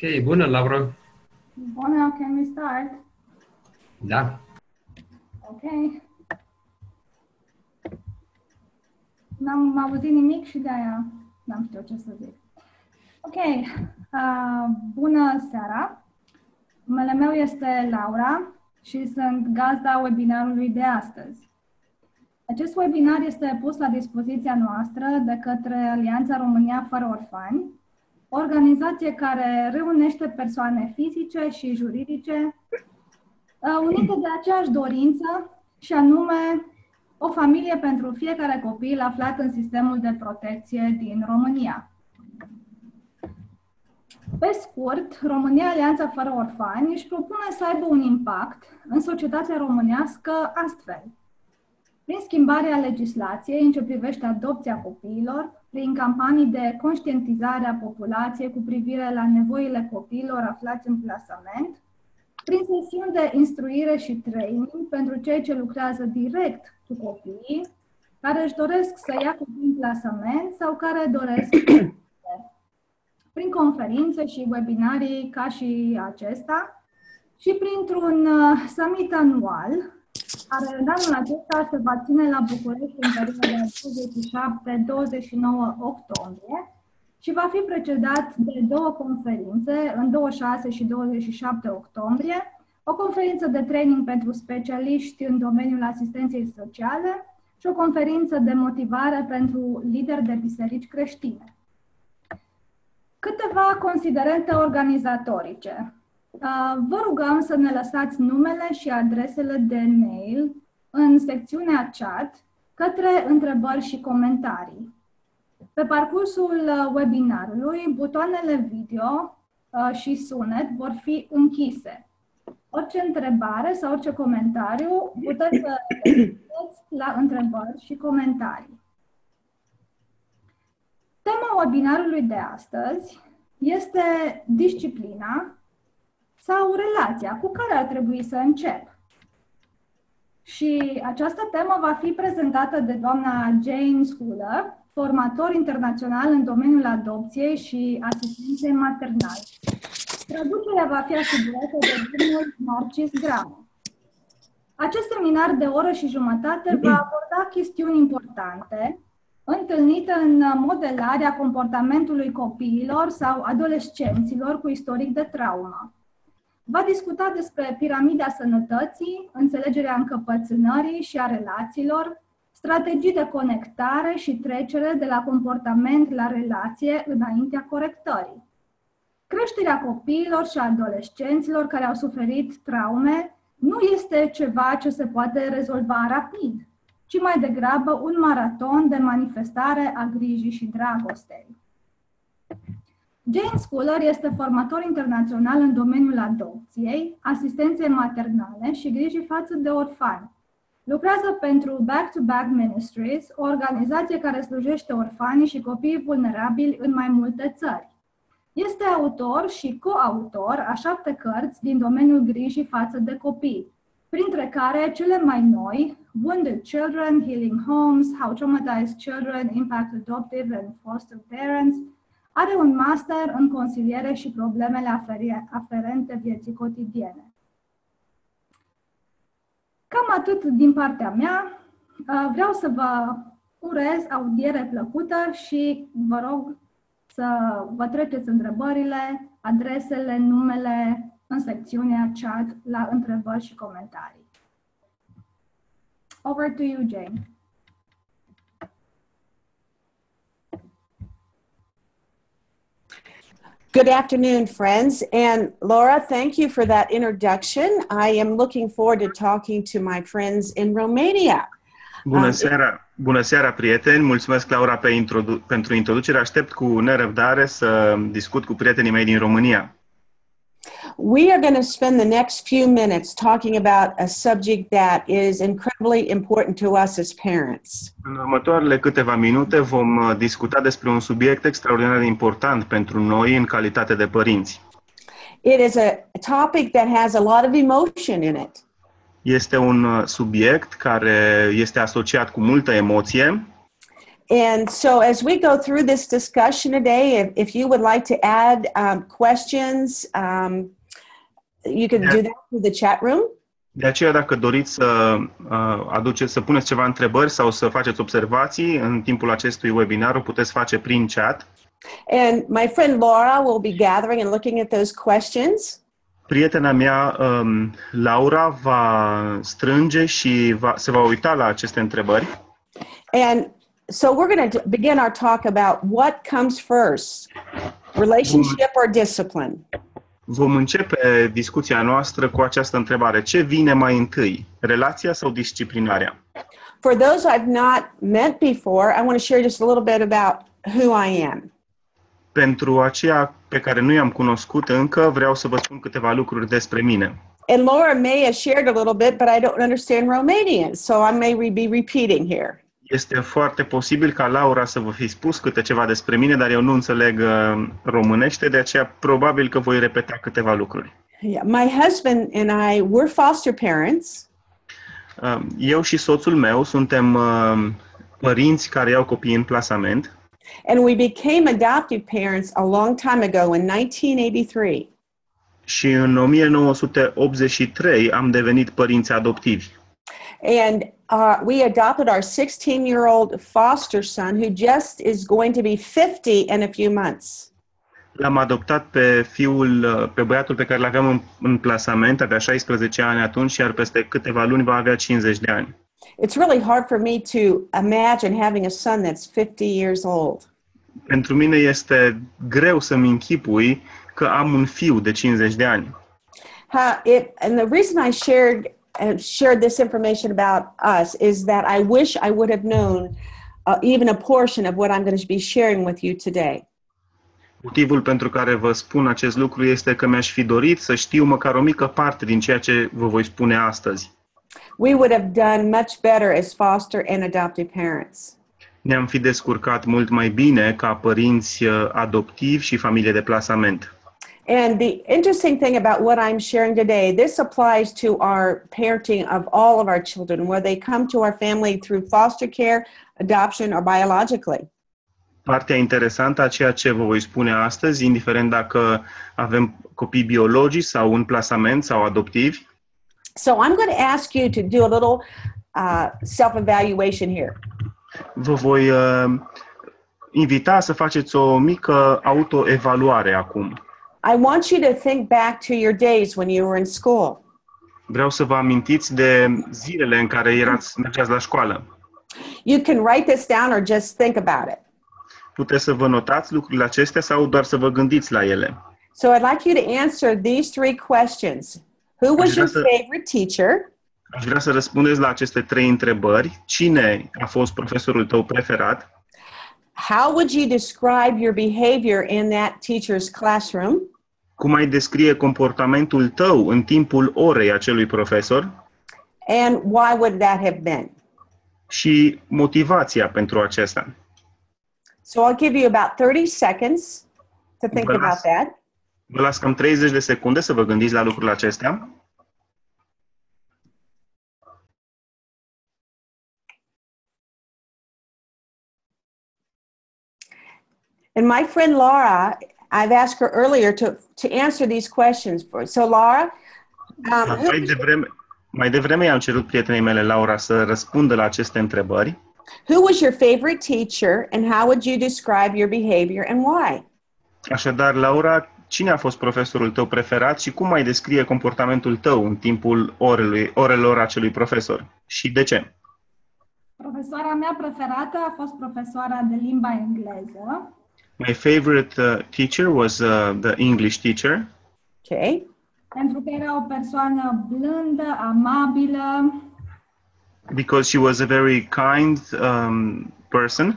Ok, bună, Laura! Bună, can we start? Da. Ok. N-am auzit nimic și de-aia n-am știut ce să zic. Ok, bună seara! Numele meu este Laura și sunt gazda webinarului de astăzi. Acest webinar este pus la dispoziția noastră de către Alianța România Fără Orfani, o organizație care reunește persoane fizice și juridice unite de aceeași dorință, și anume o familie pentru fiecare copil aflat în sistemul de protecție din România. Pe scurt, România Alianța Fără Orfani își propune să aibă un impact în societatea românească astfel: prin schimbarea legislației în ce privește adopția copiilor, prin campanii de conștientizare a populației cu privire la nevoile copiilor aflați în plasament, prin sesiuni de instruire și training pentru cei ce lucrează direct cu copiii, care își doresc să ia copii în plasament sau care doresc prin conferințe și webinarii ca și acesta și printr-un summit anual, care în anul acesta se va ține la București în perioada 27-29 octombrie și va fi precedat de două conferințe, în 26 și 27 octombrie, o conferință de training pentru specialiști în domeniul asistenței sociale și o conferință de motivare pentru lideri de biserici creștine. Câteva considerente organizatorice. Vă rugăm să ne lăsați numele și adresele de mail în secțiunea chat către întrebări și comentarii. Pe parcursul webinarului, butoanele video și sunet vor fi închise. Orice întrebare sau orice comentariu puteți să răspundeți la întrebări și comentarii. Tema webinarului de astăzi este disciplina sau relația cu care ar trebui să încep. Și această temă va fi prezentată de doamna Jane Schuller, formator internațional în domeniul adopției și asistenței maternale. Traducerea va fi asigurată de domnul Narcis Grama. Acest seminar de o oră și jumătate va aborda chestiuni importante întâlnite în modelarea comportamentului copiilor sau adolescenților cu istoric de traumă. Va discuta despre piramida sănătății, înțelegerea încăpățânării și a relațiilor, strategii de conectare și trecere de la comportament la relație înaintea corectării. Creșterea copiilor și adolescenților care au suferit traume nu este ceva ce se poate rezolva rapid, ci mai degrabă un maraton de manifestare a grijii și dragostei. Jane Schuller este formator internațional în domeniul adopției, asistenței maternale și grijii față de orfani. Lucrează pentru Back to Back Ministries, o organizație care slujește orfanii și copiii vulnerabili în mai multe țări. Este autor și coautor a 7 cărți din domeniul grijii față de copii, printre care cele mai noi, Wounded Children, Healing Homes, How Traumatized Children Impact Adoptive and Foster Parents. Are un master în consiliere și problemele aferente vieții cotidiene. Cam atât din partea mea. Vreau să vă urez audiere plăcută și vă rog să vă treceți întrebările, adresele, numele în secțiunea chat la întrebări și comentarii. Over to you, Jane. Good afternoon, friends. And Laura, thank you for that introduction. I am looking forward to talking to my friends in Romania. Bună seara, prieteni. Mulțumesc, Laura, pentru introducere. Aștept cu nerăbdare să discut cu prietenii mei din România. We are going to spend the next few minutes talking about a subject that is incredibly important to us as parents. În următoarele câteva minute vom discuta despre un subiect extraordinar de important pentru noi în calitate de părinți. It is a topic that has a lot of emotion in it. Este un subiect care este asociat cu multă emoție. And so as we go through this discussion today, if you would like to add questions, you can do that through the chat room. De aceea, dacă doriți să puneți ceva întrebări sau să faceți observații în timpul acestui webinar, o puteți face prin chat. And my friend Laura will be gathering and looking at those questions. Prietena mea, Laura, va strânge și se va uita la aceste întrebări. And so we're going to begin our talk about what comes first, relationship or discipline. Vom începe discuția noastră cu această întrebare. Ce vine mai întâi, relația sau disciplinarea? For those I've not met before, I want to share just a little bit about who I am. Pentru aceia pe care nu i-am cunoscut încă, vreau să vă spun câteva lucruri despre mine. And Laura may have shared a little bit, but I don't understand Romanian, so I may be repeating here. Este foarte posibil ca Laura să vă fi spus câte ceva despre mine, dar eu nu înțeleg românește, de aceea probabil că voi repeta câteva lucruri. Yeah, my husband and I, we're foster parents. Eu și soțul meu suntem părinți care iau copii în plasament. And we became adoptive parents a long time ago in 1983. Și în 1983 am devenit părinți adoptivi. And we adopted our 16-year-old foster son who just is going to be 50 in a few months. L-am adoptat pe băiatul pe care l-aveam în plasament, avea 16 ani atunci, iar peste câteva luni va avea 50 de ani. It's really hard for me to imagine having a son that's 50 years old. Pentru mine este greu să-mi închipui că am un fiu de 50 de ani. And the reason I shared this information about us is that I wish I would have known even a portion of what I'm going to be sharing with you today. Motivul pentru care vă spun acest lucru este că mi-aș fi dorit să știu măcar o mică parte din ceea ce vă voi spune astăzi. We would have done much better as foster and adoptive parents. Ne-am fi descurcat mult mai bine ca părinți adoptivi și familie de plasament. And the interesting thing about what I'm sharing today, this applies to our parenting of all of our children, whether they come to our family through foster care, adoption, or biologically. Partea interesantă a ceea ce vă voi spune astăzi, indiferent dacă avem copii biologici sau în plasament sau adoptivi. So I'm going to ask you to do a little self-evaluation here. Vă voi invita să faceți o mică autoevaluare acum. I want you to think back to your days when you were in school. Vreau să vă amintiți de zilele în care mergeați la școală. You can write this down or just think about it. Puteți să vă notați lucrurile acestea sau doar să vă gândiți la ele. So I'd like you to answer these three questions. Who was your favorite teacher? Aș vrea să răspundeți la aceste 3 întrebări. Cine a fost profesorul tău preferat? How would you describe your behavior in that teacher's classroom? Cum ai descrie comportamentul tău în timpul orei acelui profesor? And why would that have been? Și motivația pentru acesta. So I'll give you about 30 seconds to think about that. Vă las cam 30 de secunde să vă gândiți la lucrurile acestea. And my friend Laura, I've asked her earlier to answer these questions for. So Laura, mai devreme i-am cerut prietenei mele Laura să răspundă la aceste întrebări. Who was your favorite teacher and how would you describe your behavior and why? Așadar, Laura, cine a fost profesorul tău preferat și cum ai descrie comportamentul tău în timpul orelor acelui profesor? Și de ce? Profesoara mea preferată a fost profesoara de limba engleză. My favorite teacher was the English teacher. Okay. Pentru că era o persoană blândă, amabilă. Because she was a very kind person.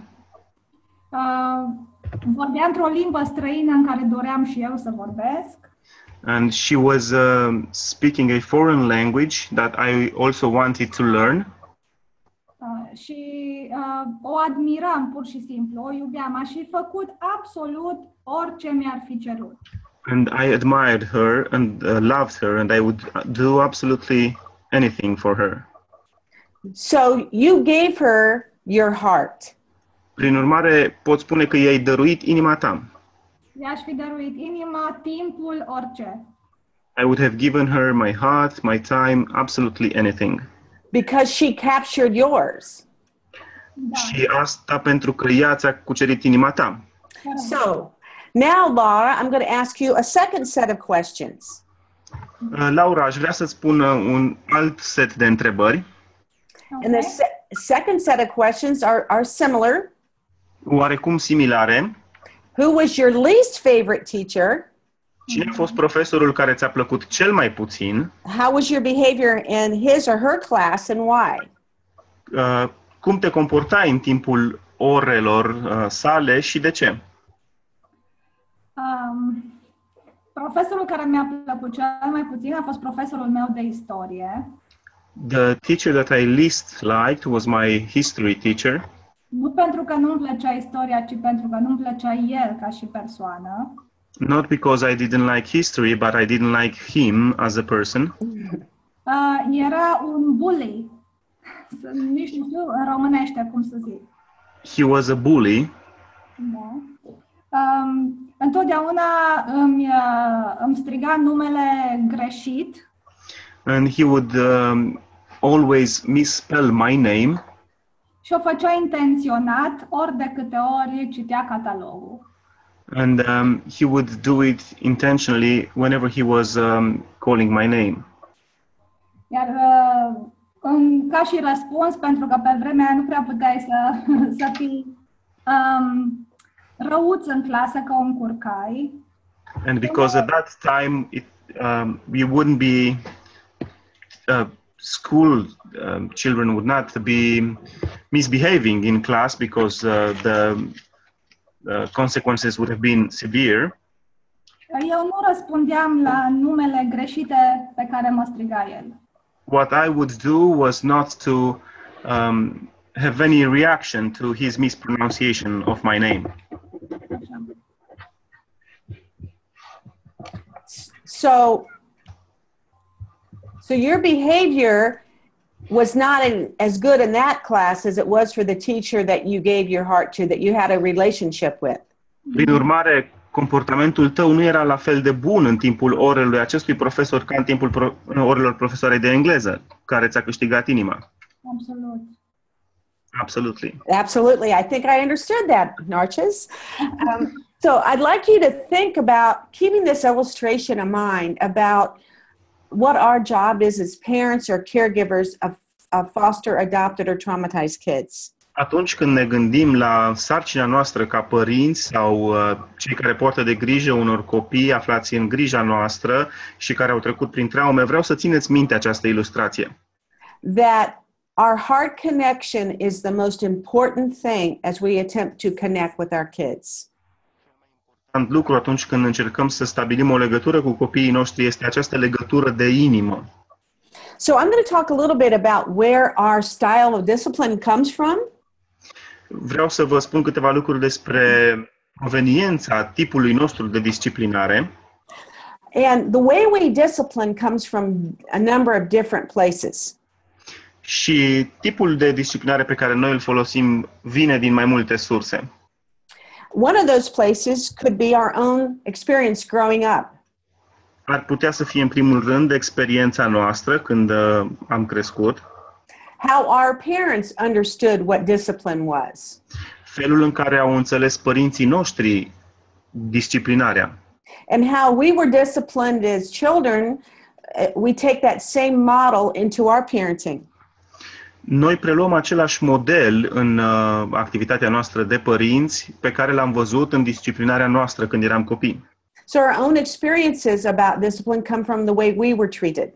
Vorbea într-o limbă străină în care doream și eu să vorbesc. And she was speaking a foreign language that I also wanted to learn. Și o admiram pur și simplu, o iubeam, aș fi făcut absolut orice mi-ar fi cerut. And I admired her and loved her and I would do absolutely anything for her. So you gave her your heart. Prin urmare, pot spune că i-ai dăruit inima ta. I-aș fi dăruit inima, timpul, orice. I would have given her my heart, my time, absolutely anything. because she captured yours. Da. Și asta pentru că ea ți-a cucerit inima ta. So now, Laura, I'm going to ask you a second set of questions. Laura, aș vrea să-ți pun un alt set de întrebări. And the second set of questions are similar. Oarecum similare. Who was your least favorite teacher? Cine a fost profesorul care ți-a plăcut cel mai puțin? How was your behavior in his or her class and why? Cum te comportai în timpul orelor sale și de ce? Profesorul care mi-a plăcut cel mai puțin a fost profesorul meu de istorie. The teacher that I least liked was my history teacher. Nu pentru că nu-mi plăcea istoria, ci pentru că nu-mi plăcea el ca și persoană. Not because I didn't like history, but I didn't like him as a person. Era un bully. Nici nu știu în românește cum să zic. He was a bully. Da. Întotdeauna îmi striga numele greșit. And he would always misspell my name. Și o făcea intenționat ori de câte ori citea catalogul. And he would do it intentionally whenever he was calling my name. Iar ca și răspuns, pentru că pe vremea aia nu prea puteai să fii răuț în clasă, că o încurcai. And because at that time we wouldn't be school children would not be misbehaving in class because the consequences would have been severe. Eu nu răspundeam la numele greșite pe care mă striga el. What I would do was not to have any reaction to his mispronunciation of my name. So your behavior was not as good in that class as it was for the teacher that you gave your heart to, that you had a relationship with. Prin urmare, comportamentul tău nu era la fel de bun în timpul orelui acestui profesor ca în timpul orelor profesoarei de engleză, care ți-a câștigat inima. Absolut. Absolutely. Absolutely. I think I understood that, Narcissus. So I'd like you to think about keeping this illustration in mind about what our job is as parents or caregivers of foster, adopted, or traumatized kids. Atunci când ne gândim la sarcina noastră ca părinți sau cei care poartă de grijă unor copii aflați în grija noastră și care au trecut prin traume, vreau să țineți minte această ilustrație. That our heart connection is the most important thing as we attempt to connect with our kids. Lucru atunci când încercăm să stabilim o legătură cu copiii noștri este această legătură de inimă. So I'm going to talk a little bit about where our style of discipline comes from. Vreau să vă spun câteva lucruri despre proveniența tipului nostru de disciplinare. And the way we discipline comes from a number of different places. Și tipul de disciplinare pe care noi îl folosim vine din mai multe surse. One of those places could be our own experience growing up. Ar putea să fie în primul rând experiența noastră când am crescut. How our parents understood what discipline was. Felul în care au înțeles părinții noștri disciplinarea. And how we were disciplined as children, we take that same model into our parenting. Noi preluăm același model în activitatea noastră de părinți pe care l-am văzut în disciplinarea noastră când eram copii. So our own experiences about discipline come from the way we were treated.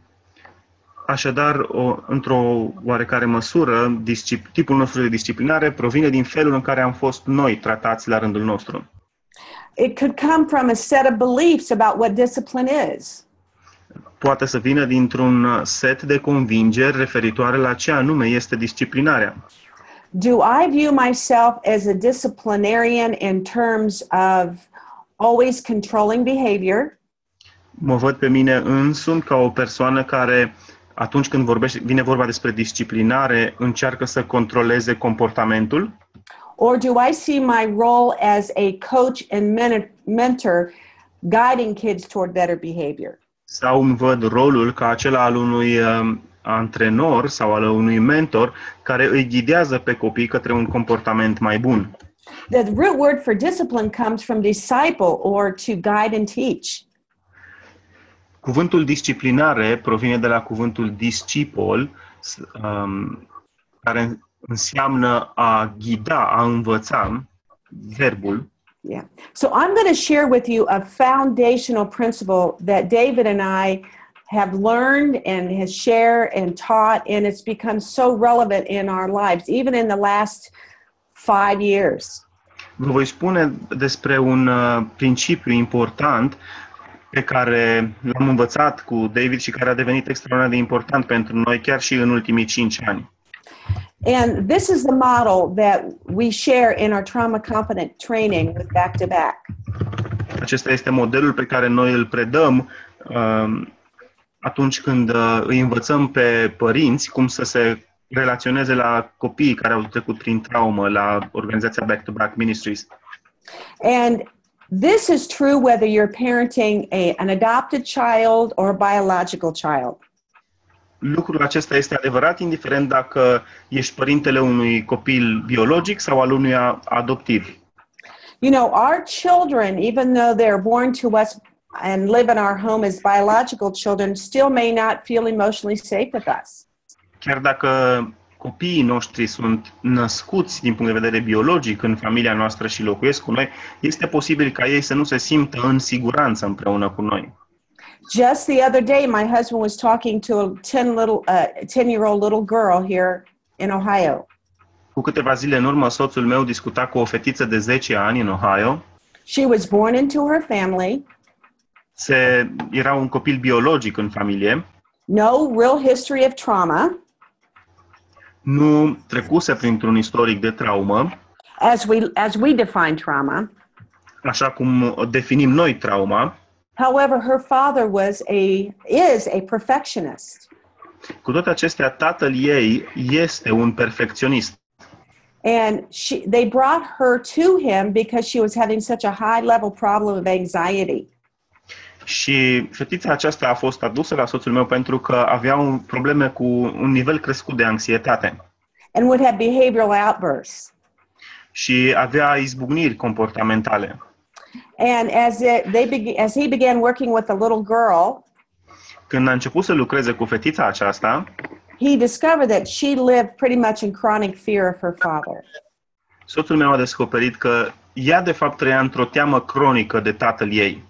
Așadar, într-o oarecare măsură, tipul nostru de disciplinare provine din felul în care am fost noi tratați la rândul nostru. It could come from a set of beliefs about what discipline is. Poate să vină dintr-un set de convingeri referitoare la ce anume este disciplinarea. Do I view myself as a disciplinarian in terms of always controlling behavior? Mă văd pe mine însumi ca o persoană care, atunci când vine vorba despre disciplinare, încearcă să controleze comportamentul? Or do I see my role as a coach and mentor guiding kids toward better behavior? Sau îmi văd rolul ca acela al unui antrenor sau al unui mentor care îi ghidează pe copii către un comportament mai bun. The root word for discipline comes from disciple or to guide and teach. Cuvântul disciplinare provine de la cuvântul discipol, care înseamnă a ghida, a învăța, verbul. Yeah. So I'm going to share with you a foundational principle that David and I have learned and has shared and taught, and it's become so relevant in our lives, even in the last 5 years. Vă voi spune despre un principiu important pe care l-am învățat cu David și care a devenit extraordinar de important pentru noi chiar și în ultimii 5 ani. And this is the model that we share in our trauma confident training with Back to Back. Acesta este modelul pe care noi îl predăm atunci când îi învățăm pe părinți cum să se relaționeze la copiii care au trecut prin traumă la organizația Back to Back Ministries. And this is true whether you're parenting an adopted child or a biological child. Lucrul acesta este adevărat indiferent dacă ești părintele unui copil biologic sau al unuia adoptiv. You know, our children, even though they're born to us and live in our home as biological children, still may not feel emotionally safe with us. Chiar dacă copiii noștri sunt născuți din punct de vedere biologic în familia noastră și locuiesc cu noi, este posibil ca ei să nu se simtă în siguranță împreună cu noi. Just the other day, my husband was talking to a 10-year-old little girl here in Ohio. Cu câteva zile în urmă, soțul meu discuta cu o fetiță de 10 ani în Ohio. She was born into her family. Era un copil biologic în familie. No real history of trauma. Nu trecuse printr-un istoric de traumă. As we define trauma. Așa cum definim noi trauma. However, her father is a perfectionist. Cu toate acestea, tatăl ei este un perfecționist. And they brought her to him because she was having such a high level problem of anxiety. Și fetița aceasta a fost adusă la soțul meu pentru că avea probleme cu un nivel crescut de anxietate. And would have behavioral outbursts. Și avea izbucniri comportamentale. And as he began working with the little girl, când a început să lucreze cu fetița aceasta, he discovered that she lived pretty much in chronic fear of her father. Soțul meu a descoperit că ea de fapt trăia într-o teamă cronică de tatăl ei.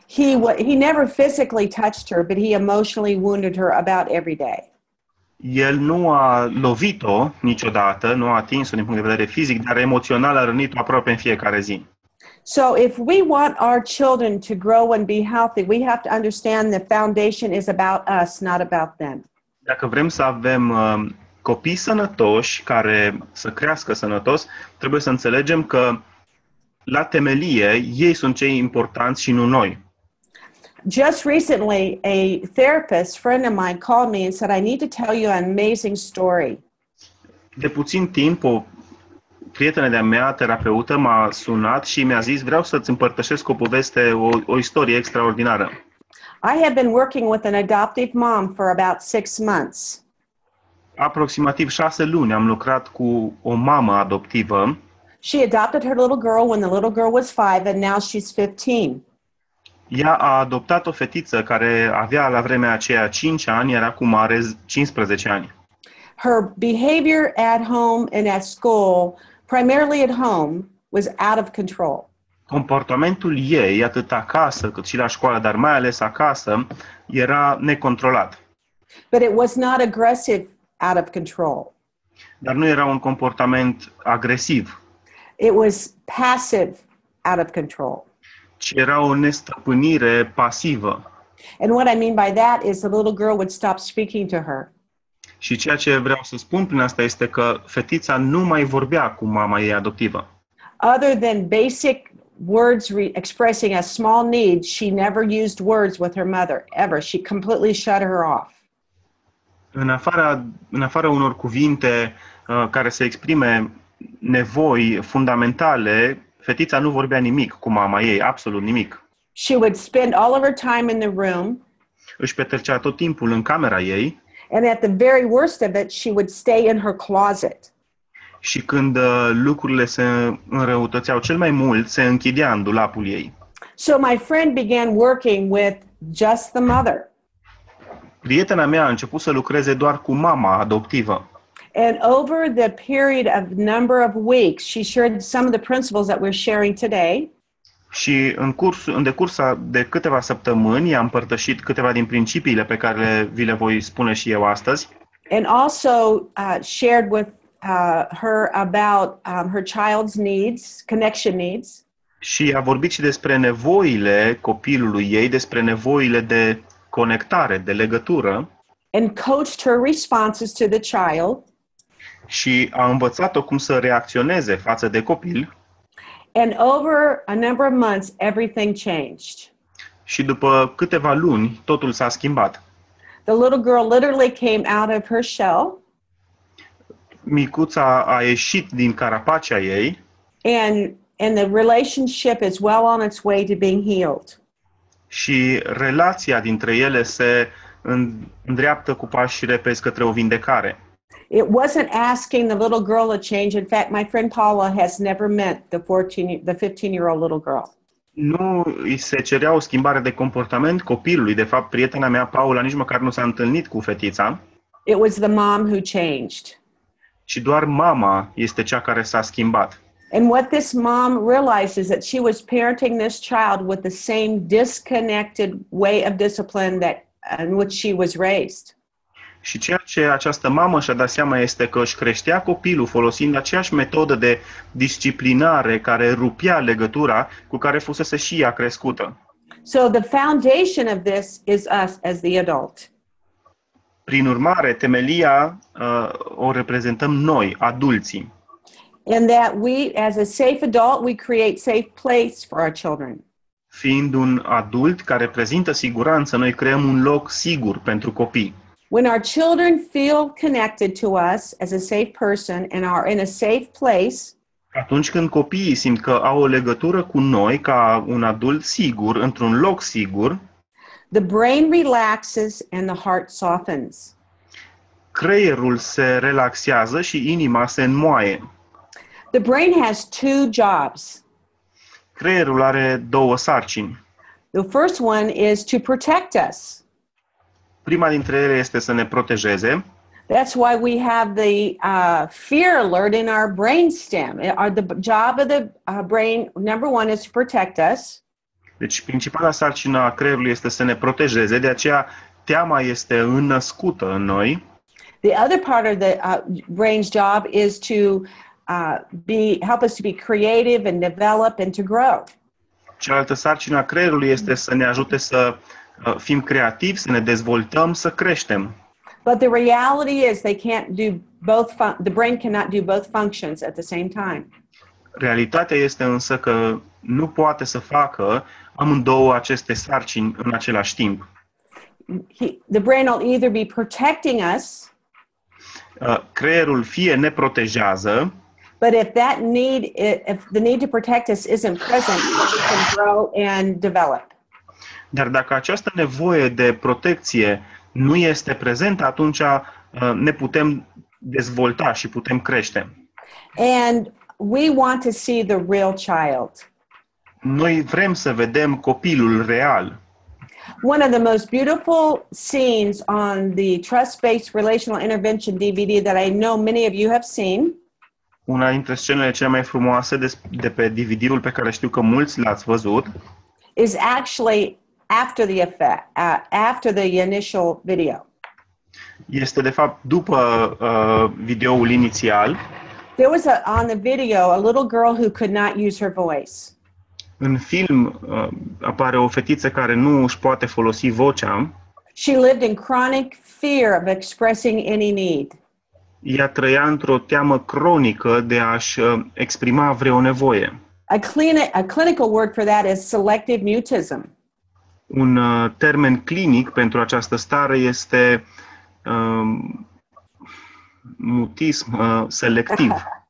He never physically touched her, but he emotionally wounded her about every day. El nu a lovit-o niciodată, nu a atins-o din punct de vedere fizic, dar emoțional a rănit-o aproape în fiecare zi. So if we want our children to grow and be healthy, we have to understand the foundation is about us, not about them. Dacă vrem să avem copii sănătoși care să crească sănătos, trebuie să înțelegem că la temelie ei sunt cei importanți și nu noi. Just recently, a therapist friend of mine called me and said, I need to tell you an amazing story. De puțin timp, o prietenă de-a mea, terapeută, m-a sunat și mi-a zis, vreau să-ți împărtășesc o poveste, o istorie extraordinară. I have been working with an adoptive mom for about 6 months. Aproximativ 6 luni am lucrat cu o mamă adoptivă. She adopted her little girl when the little girl was 5 and now she's 15. Ea a adoptat o fetiță care avea la vremea aceea 5 ani, era acum are 15 ani. Her behavior at home and at school, primarily at home, was out of control. Comportamentul ei, atât acasă cât și la școală, dar mai ales acasă, era necontrolat. But it was not aggressive out of control. Dar nu era un comportament agresiv. It was passive out of control. Ci era o nestăpânire pasivă. And what I mean by that is the little girl would stop speaking to her. Și ceea ce vreau să spun prin asta este că fetița nu mai vorbea cu mama ei adoptivă. Other than basic words expressing a small need, she never used words with her mother, ever. She completely shut her off. În afara unor cuvinte care să exprime nevoi fundamentale, fetița nu vorbea nimic cu mama ei, absolut nimic. She would spend all of her time in the room, Își petrecea tot timpul în camera ei and at the very worst of it, she would stay in her closet. și când lucrurile se înrăutățeau cel mai mult, se închidea în dulapul ei. So my friend began working with just the mother. Prietena mea a început să lucreze doar cu mama adoptivă. And over the period of number of weeks, she shared some of the principles that we're sharing today. Și în decursul de câteva săptămâni i-am împărtășit câteva din principiile pe care vi le voi spune și eu astăzi. And also shared with her about her child's needs, connection needs. Și a vorbit și despre nevoile copilului ei, despre nevoile de conectare, de legătură. And coached her responses to the child. Și a învățat-o cum să reacționeze față de copil. And over a number of months, everything changed. Și după câteva luni, totul s-a schimbat. The little girl literally came out of her shell. Micuța a ieșit din carapacea ei And the relationship is well on its way to being healed. și relația dintre ele se îndreaptă cu pași repezi către o vindecare. It wasn't asking the little girl to change. In fact, my friend Paula has never met the 15-year-old little girl. Nu îi se cerea o schimbare de comportament copilului. De fapt, prietena mea, Paula, nici măcar nu s-a întâlnit cu fetița. It was the mom who changed. Și doar mama este cea care s-a schimbat. And what this mom realized is that she was parenting this child with the same disconnected way of discipline that in which she was raised. Și ceea ce această mamă și-a dat seama este că își creștea copilul folosind aceeași metodă de disciplinare care rupea legătura cu care fusese și ea crescută. So the foundation of this is us as the adult. Prin urmare, temelia o reprezentăm noi, adulții. And that we, as a safe adult, we create safe place for our children. Fiind un adult care reprezintă siguranță, noi creăm un loc sigur pentru copii. When our children feel connected to us as a safe person and are in a safe place, Atunci când copiii simt că au o legătură cu noi ca un adult sigur, într-un loc sigur, the brain relaxes and the heart softens. creierul se relaxează și inima se înmoaie. The brain has two jobs. Creierul are două sarcini. The first one is to protect us. Prima dintre ele este să ne protejeze. That's why we have the fear alert in our brainstem. The job of the brain, number one, is to protect us. Deci, principala sarcină a creierului este să ne protejeze, de aceea teama este înnăscută în noi. The other part of the brain's job is to help us to be creative and develop and to grow. Cealaltă sarcină a creierului este să ne ajute să fim creativi, să ne dezvoltăm, să creștem. But the reality is they can't do both. The brain cannot do both functions at the same time. Realitatea este însă că nu poate să facă amândouă aceste sarcini în același timp. The brain will either be protecting us, Creierul fie ne protejează, but if the need to protect us isn't present, we can grow and develop. dar dacă această nevoie de protecție nu este prezentă, atunci ne putem dezvolta și putem crește. And we want to see the real child. Noi vrem să vedem copilul real. One of the most beautiful scenes on the Trust-Based Relational Intervention DVD that I know many of you have seen Una dintre scenele cele mai frumoase de pe DVD-ul pe care știu că mulți l-ați văzut is actually after the effect, after the initial video. este de fapt după videoul inițial. There was on the video a little girl who could not use her voice. În film apare o fetiță care nu își poate folosi vocea. She lived in chronic fear of expressing any need. Ea trăia într-o teamă cronică de a-și exprima vreo nevoie. A clinical word for that is selective mutism. Un termen clinic pentru această stare este mutism selectiv.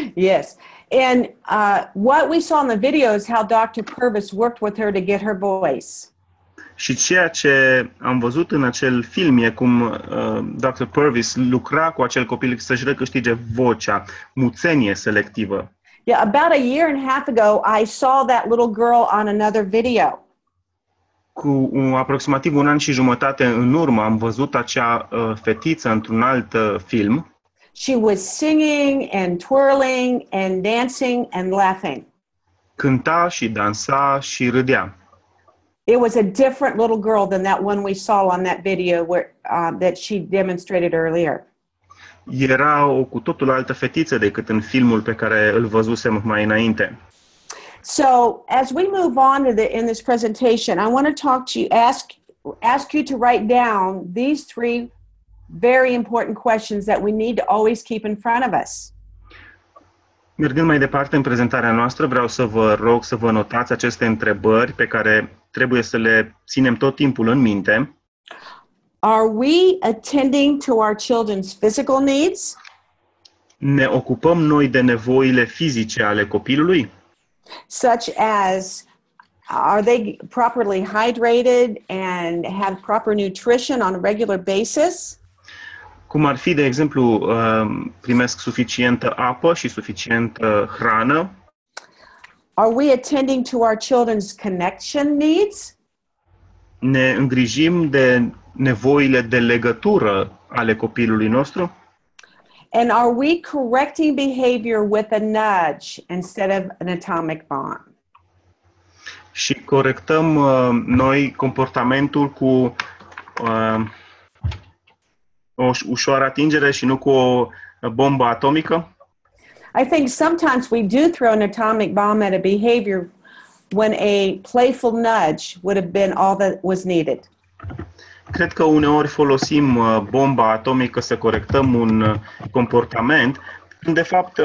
Yes. And what we saw in the video is how Dr. Purvis worked with her to get her voice. Și ceea ce am văzut în acel film e cum Dr. Purvis lucra cu acel copil să-și recâștige vocea, muțenie selectivă. Yeah, about a year and a half ago, I saw that little girl on another video. Cu aproximativ un an și jumătate în urmă am văzut acea fetiță într-un alt film. She was singing and twirling and dancing and laughing. Cânta și dansa și râdea. It was a different little girl than that one we saw on that video where that she demonstrated earlier. Era o cu totul altă fetiță decât în filmul pe care îl văzusem mai înainte. So, as we move on in this presentation, I want to talk to you, ask you to write down these three very important questions that we need to always keep in front of us. Mergând mai departe în prezentarea noastră, vreau să vă rog să vă notați aceste întrebări pe care trebuie să le ținem tot timpul în minte. Are we attending to our children's physical needs? Ne ocupăm noi de nevoile fizice ale copilului? Such as, are they properly hydrated and have proper nutrition on a regular basis? Cum ar fi, de exemplu, primesc suficientă apă și suficientă hrană? Are we attending to our children's connection needs? Ne îngrijim de nevoile de legătură ale copilului nostru? And are we correcting behavior with a nudge instead of an atomic bomb? Și corectăm noi comportamentul cu o ușoară atingere și nu cu o bombă atomică? I think sometimes we do throw an atomic bomb at a behavior when a playful nudge would have been all that was needed. Cred că uneori folosim bomba atomică să corectăm un comportament, când de fapt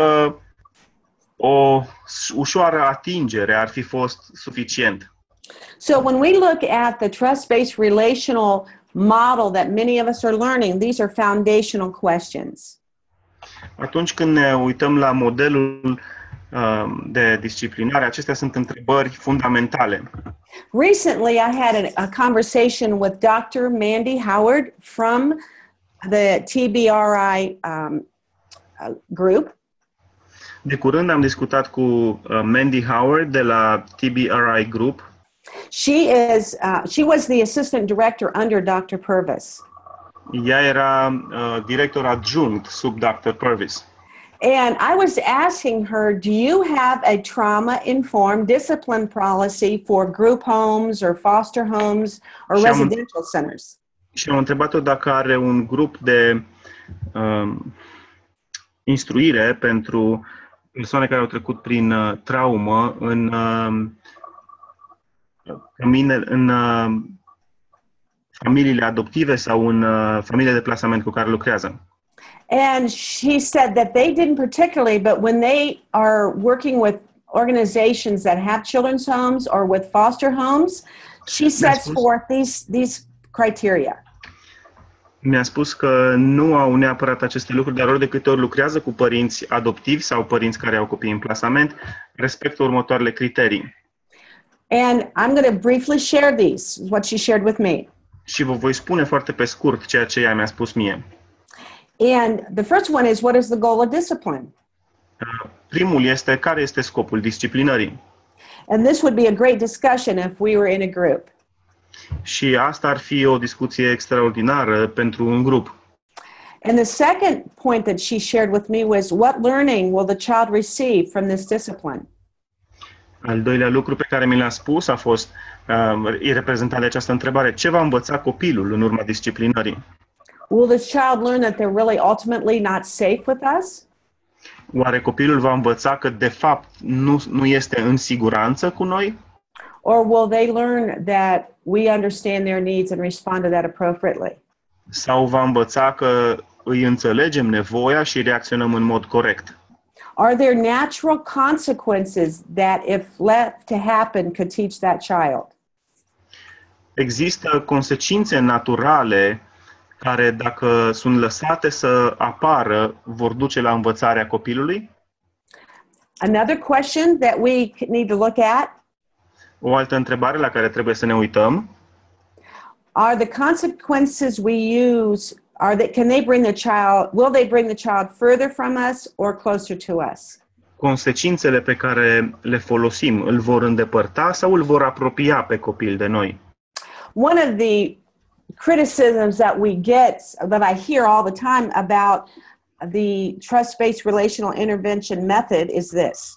o ușoară atingere ar fi fost suficient. So when we look at the trust-based relational model that many of us are learning, these are foundational questions. Atunci când ne uităm la modelul de disciplinare, acestea sunt întrebări fundamentale. Recently, I had a conversation with Dr. Mandy Howard from the TBRI group. De curând am discutat cu Mandy Howard de la TBRI Group. She was the assistant director under Dr. Purvis. Ea era director adjunct sub Dr. Purvis. And I was asking her, do you have a trauma-informed discipline policy for group homes or foster homes or residential centers? Și am întrebat-o dacă are un grup de instruire pentru persoane care au trecut prin traumă în familiile adoptive sau în familiile de plasament cu care lucrează. And she said that they didn't particularly, but when they are working with organizations that have children's homes or with foster homes, she sets forth these criteria. Mi-a spus că nu au neapărat aceste lucruri, dar ori de câte ori lucrează cu părinți adoptivi sau părinți care au copii în plasament, respectă următoarele criterii. And I'm going to briefly share these, what she shared with me. Și vă voi spune foarte pe scurt ceea ce ea mi-a spus mie. And the first one is, what is the goal of discipline? Primul este, care este scopul disciplinării? And this would be a great discussion if we were in a group. Și asta ar fi o discuție extraordinară pentru un grup. And the second point that she shared with me was, what learning will the child receive from this discipline? Al doilea lucru pe care mi l-a spus a fost, e reprezentat de această întrebare, ce va învăța copilul în urma disciplinării? Will the child learn that they're really ultimately not safe with us? Oare copilul va învăța că de fapt nu este în siguranță cu noi? Or will they learn that we understand their needs and respond to that appropriately? Sau va învăța că îi înțelegem nevoia și reacționăm în mod corect? Are there natural consequences that, if left to happen, could teach that child? Există consecințe naturale care, dacă sunt lăsate să apară, vor duce la învățarea copilului? Another question that we need to look at: O altă întrebare la care trebuie să ne uităm: are the consequences we use, can they bring the child, will they bring the child further from us or closer to us? consecințele pe care le folosim îl vor îndepărta sau îl vor apropia pe copil de noi? One of the criticisms that we get, that I hear all the time about the trust-based relational intervention method is this: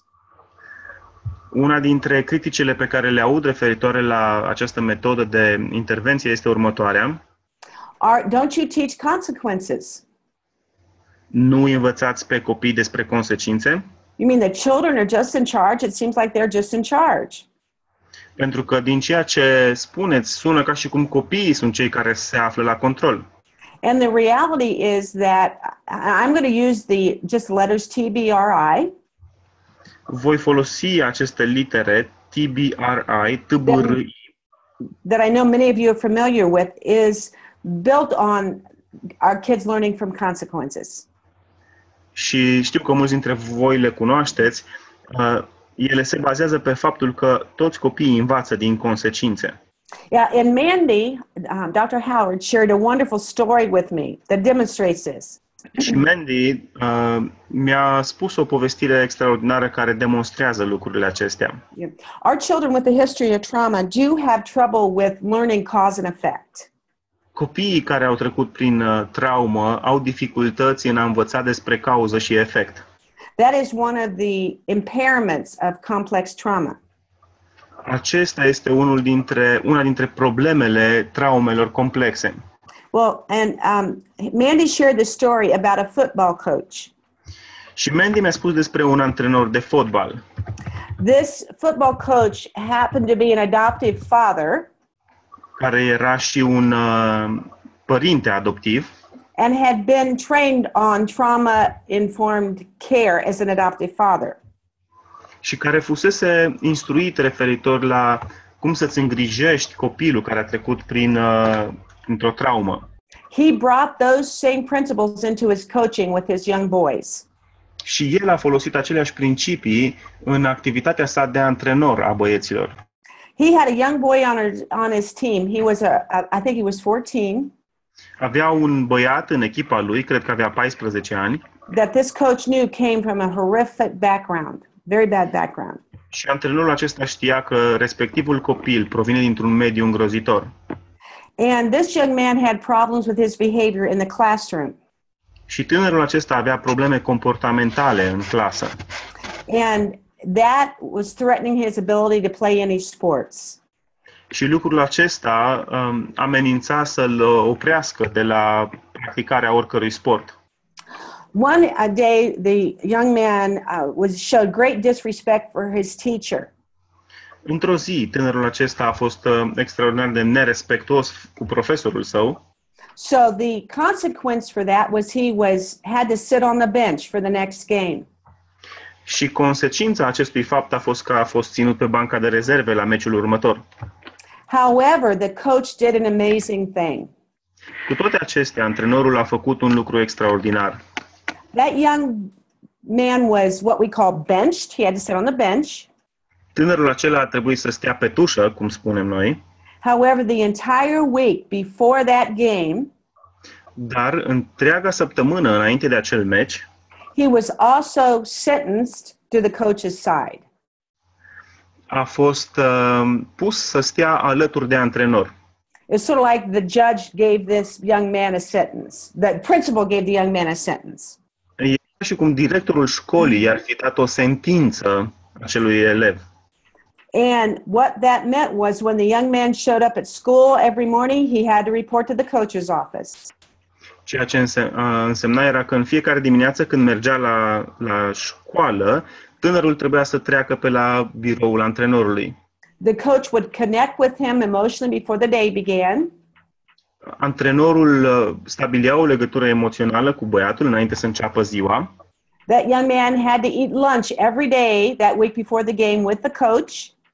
Una dintre criticile pe care le aud referitoare la această metodă de intervenție este următoarea: don't you teach consequences? nu învățați pe copii despre consecințe? You mean the children are just in charge? It seems like they're just in charge. Pentru că din ceea ce spuneți sună ca și cum copiii sunt cei care se află la control. And the reality is that I'm going to use just letters TBRI. Voi folosi aceste litere TBRI, TBRI, that I know many of you are familiar with, is built on our kids learning from consequences. și știu că mulți dintre voi le cunoașteți. Ele se bazează pe faptul că toți copiii învață din consecințe. Yeah, and Mandy, Dr. Howard shared a wonderful story with me that demonstrates this. Și Mandy mi-a spus o povestire extraordinară care demonstrează lucrurile acestea. Yeah. Our children with a history of trauma do have trouble with learning cause and effect. Copiii care au trecut prin traumă au dificultăți în a învăța despre cauză și efect. That is one of the impairments of complex trauma. Acesta este una dintre problemele traumelor complexe. Well, and Mandy shared the story about a football coach. Și Mandy mi-a spus despre un antrenor de fotbal. This football coach happened to be an adoptive father, care era și un părinte adoptiv. And had been trained on trauma-informed care as an adoptive father. Și care fusese instruit referitor la cum să-ți îngrijești copilul care a trecut printr-o traumă. He brought those same principles into his coaching with his young boys. Și el a folosit aceleași principii în activitatea sa de antrenor a băieților. He had a young boy on his team. He was I think he was 14. Avea un băiat în echipa lui, cred că avea 14 ani. That this coach knew came from a horrific background, very bad background. Și antrenorul acesta știa că respectivul copil provine dintr-un mediu îngrozitor. And this young man had problems with his behavior in the classroom. Și tânărul acesta avea probleme comportamentale în clasă. And that was threatening his ability to play any sports. Și lucrul acesta amenința să-l oprească de la practicarea oricărui sport. One day, the young man showed great disrespect for his teacher. Într-o zi, tânărul acesta a fost extraordinar de nerespectuos cu profesorul său. So the consequence for that was he had to sit on the bench for the next game. Și consecința acestui fapt a fost că a fost ținut pe banca de rezerve la meciul următor. However, the coach did an amazing thing. Cu toate acestea, antrenorul a făcut un lucru extraordinar. That young man was what we call benched. He had to sit on the bench. Tânărul acela a trebuit să stea pe tușă, cum spunem noi. However, the entire week before that game, dar întreaga săptămână înainte de acel meci, he was also sentenced to the coach's side. A fost pus să stea alături de antrenor. It's sort of like the judge gave this young man a sentence. The principal gave the young man a sentence. E ca și cum directorul școlii i-ar fi dat o sentință acelui elev. And what that meant was when the young man showed up at school every morning, he had to report to the coach's office. Ceea ce însemna era că în fiecare dimineață când mergea la școală, tânărul trebuia să treacă pe la biroul antrenorului. The coach would connect with him emotionally before the day began. Antrenorul stabilia o legătură emoțională cu băiatul înainte să înceapă ziua. That young man had to eat lunch every day that week before the game with the coach.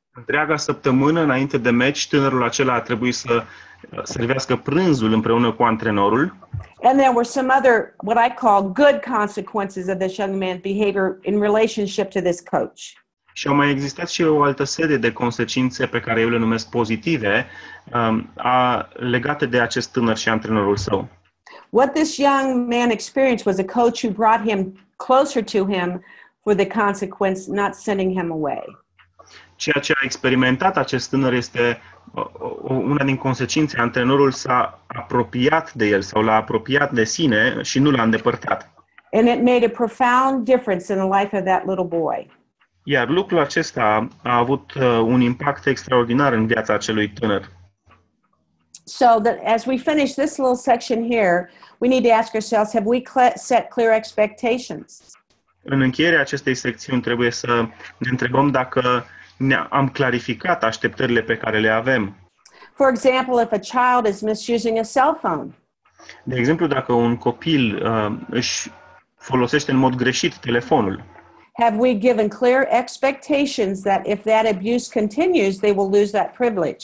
Întreaga săptămână înainte de meci, tânărul acela a trebuit să servească prânzul împreună cu antrenorul. And there were some other, what I call good consequences of this young man's behavior in relationship to this coach. Și au mai existat și o altă serie de consecințe pe care eu le numesc pozitive, legate de acest tânăr și antrenorul său. What this young man experienced was a coach who brought him closer to him for the consequence, not sending him away. Ceea ce a experimentat acest tânăr este una din consecințe. Antrenorul s-a apropiat de el sau l-a apropiat de sine și nu l-a îndepărtat. And it made a profound difference in the life of that little boy. Iar lucrul acesta a avut un impact extraordinar în viața acelui tânăr. So that as we finish this little section here, we need to ask ourselves, have we set clear expectations? În încheierea acestei secțiuni trebuie să ne întrebăm dacă am clarificat așteptările pe care le avem. For example, if a child is misusing a cell phone, De exemplu, dacă un copil își folosește în mod greșit telefonul, have we given clear expectations that if that abuse continues, they will lose that privilege?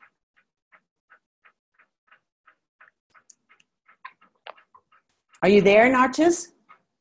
Are you there, Narcis?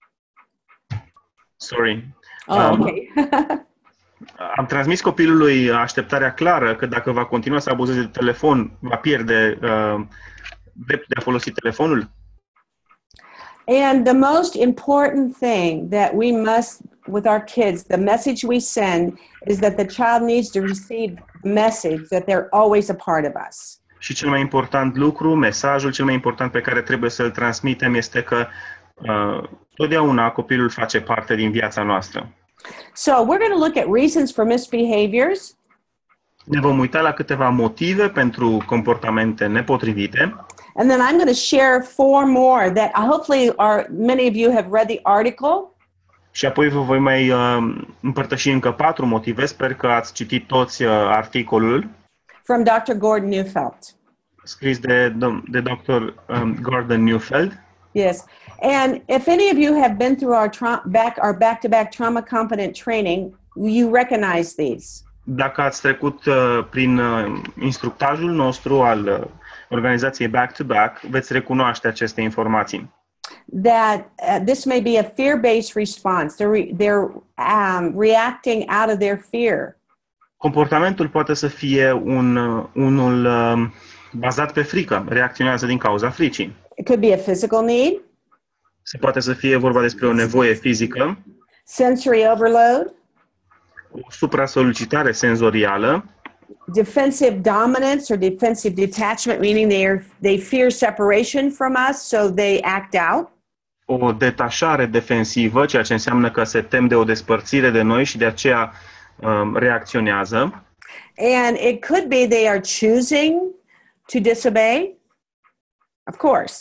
sorry, Oh, okay. am transmis copilului așteptarea clară că dacă va continua să abuzeze de telefon, va pierde dreptul de a folosi telefonul. And the most important thing that we must, with our kids, the message we send is that the child needs to receive the message that they're always a part of us. Și cel mai important lucru, mesajul cel mai important pe care trebuie să-l transmitem este că totdeauna copilul face parte din viața noastră. So we're going to look at reasons for misbehaviors. Ne vom uita la câteva motive pentru comportamente nepotrivite. And then I'm going to share 4 more that hopefully many of you have read the article. Și apoi vă voi mai împărtăși încă 4 motive. Sper că ați citit toți articolul From Dr. Gordon Neufeld. scris de Dr. Gordon Neufeld. Yes. And if any of you have been through our back-to-back trauma competent training, you recognize these. Dacă ați trecut prin instructajul nostru al organizației Back to Back, veți recunoaște aceste informații. That this may be a fear-based response. They're reacting out of their fear. Comportamentul poate să fie unul bazat pe frică, reacționează din cauza fricii. It could be a physical need, Se poate să fie vorba despre o nevoie fizică, sensory overload, o supra-solicitare senzorială, defensive dominance or defensive detachment, meaning they fear separation from us, so they act out. o detașare defensivă, ceea ce înseamnă că se tem de o despărțire de noi și de aceea reacționează. And it could be they are choosing to disobey, of course.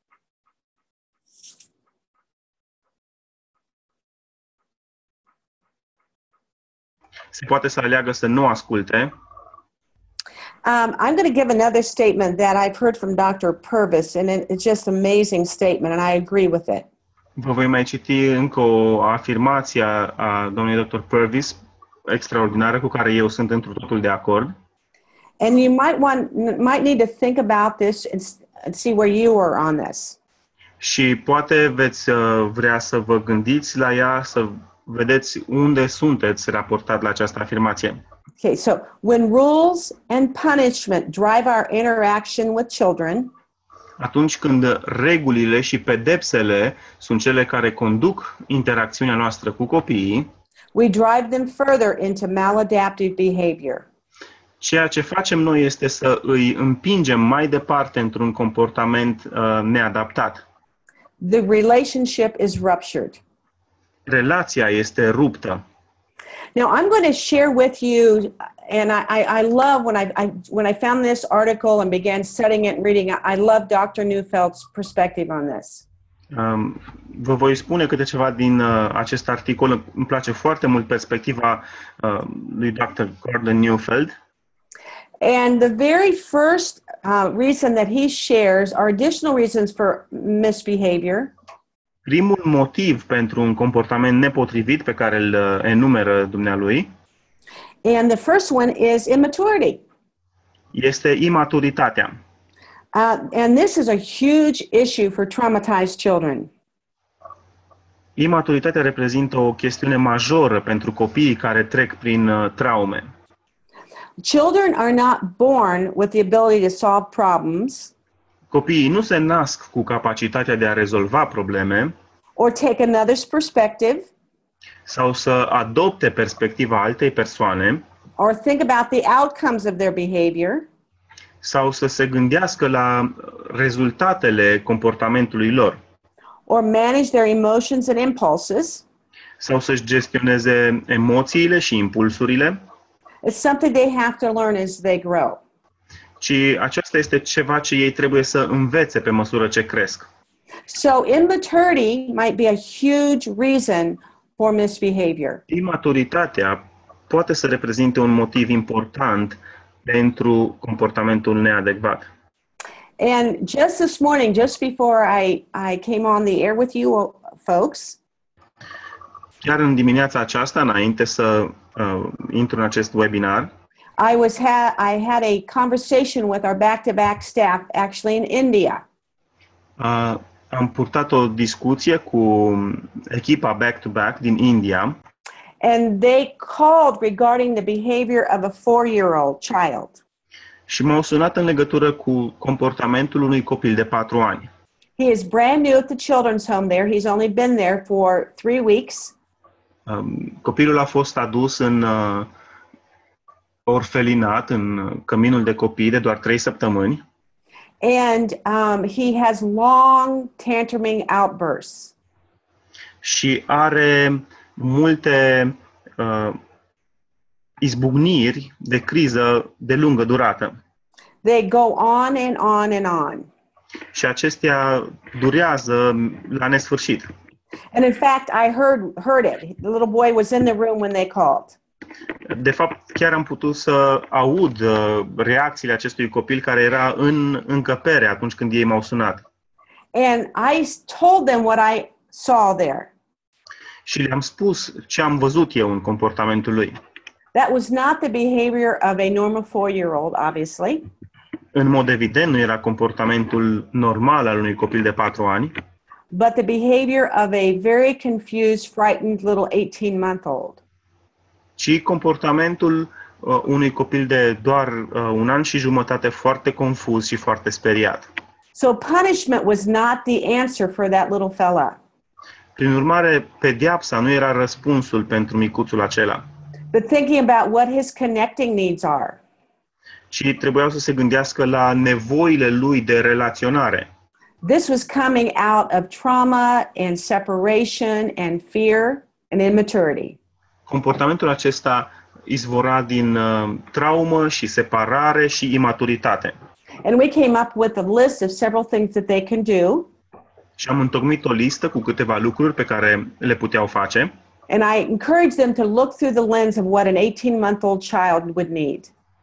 Se poate să aleagă să nu asculte. I'm going to give another statement that I've heard from Dr. Purvis, and it's just an amazing statement, and I agree with it. Vă voi mai citi încă o afirmație a domnului Dr. Purvis, extraordinară, cu care eu sunt întru totul de acord. And you might need to think about this and see where you are on this. Și poate veți vrea să vă gândiți la ea, să vedeți unde sunteți raportat la această afirmație. Okay, so when rules and punishment drive our interaction with children, Atunci când regulile și pedepsele sunt cele care conduc interacțiunea noastră cu copiii, we drive them further into maladaptive behavior. ceea ce facem noi este să îi împingem mai departe într-un comportament neadaptat. The relationship is ruptured. Relația este ruptă. Now, I'm going to share with you, and I love when I found this article and began studying it and reading it, I love Dr. Neufeld's perspective on this. Vă voi spune câte ceva din acest articol. Îmi place foarte mult perspectiva lui Dr. Gordon Neufeld. And the very first reason that he shares are additional reasons for misbehavior. Primul motiv pentru un comportament nepotrivit pe care îl enumeră dumnealui And the first one is immaturity. Este imaturitatea. And this is a huge issue for traumatized children. Imaturitatea reprezintă o chestiune majoră pentru copiii care trec prin traume. Children are not born with the ability to solve problems Copiii nu se nasc cu capacitatea de a rezolva probleme or take another's perspective sau să adopte perspectiva altei persoane or think about the outcomes of their behavior sau să se gândească la rezultatele comportamentului lor or manage their emotions and impulses. sau să-și gestioneze emoțiile și impulsurile, It's something they have to learn as they grow. ci aceasta este ceva ce ei trebuie să învețe pe măsură ce cresc. So immaturity might be a huge reason for misbehavior. Imaturitatea poate să reprezinte un motiv important pentru comportamentul neadecvat. And just this morning, just before I came on the air with you folks, Chiar în dimineața aceasta, înainte să intru în acest webinar, I had a conversation with our back-to-back staff actually in India. am purtat o discuție cu echipa back-to-back din India And they called regarding the behavior of a 4-year-old child. și m-au sunat în legătură cu comportamentul unui copil de 4 ani. He is brand new at the children's home there. He's only been there for 3 weeks. Copilul a fost adus în orfelinat, în căminul de copii de doar 3 săptămâni And he has long tantruming outbursts. și are multe izbucniri de criză de lungă durată. They go on and on and on. Și acestea durează la nesfârșit. And in fact, I heard it. The little boy was in the room when they called. De fapt, chiar am putut să aud reacțiile acestui copil care era în încăpere atunci când ei m-au sunat. And I told them what I saw there. Și le-am spus ce am văzut eu în comportamentul lui. That was not the behavior of a normal 4-year-old, obviously. În mod evident, nu era comportamentul normal al unui copil de 4 ani, but the behavior of a very confused, frightened little 18-month-old. ci comportamentul unui copil de doar 1 an și jumătate foarte confuz și foarte speriat. So punishment was not the answer for that little fella, Prin urmare, pedeapsa nu era răspunsul pentru micuțul acela, but thinking about what his connecting needs are. ci trebuiau să se gândească la nevoile lui de relaționare. This was coming out of trauma and separation and fear and immaturity. Comportamentul acesta izvora din traumă și separare și imaturitate. And we came up with a list of several things that they can do. Și am întocmit o listă cu câteva lucruri pe care le puteau face. And I encourage them to look through the lens of what an 18-month-old child would need.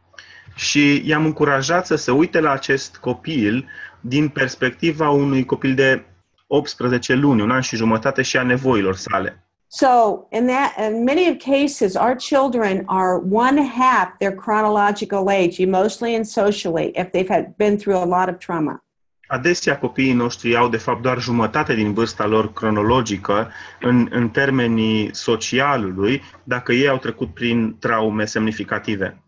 Și i-am încurajat să se uite la acest copil din perspectiva unui copil de 18 luni, 1 an și jumătate și a nevoilor sale. So in many cases, our children are 1/2 their chronological age, emotionally and socially, if they've been through a lot of trauma. Adesea copiii noștri au de fapt doar jumătate din vârsta lor cronologică în termenii socialului, dacă ei au trecut prin traume semnificative.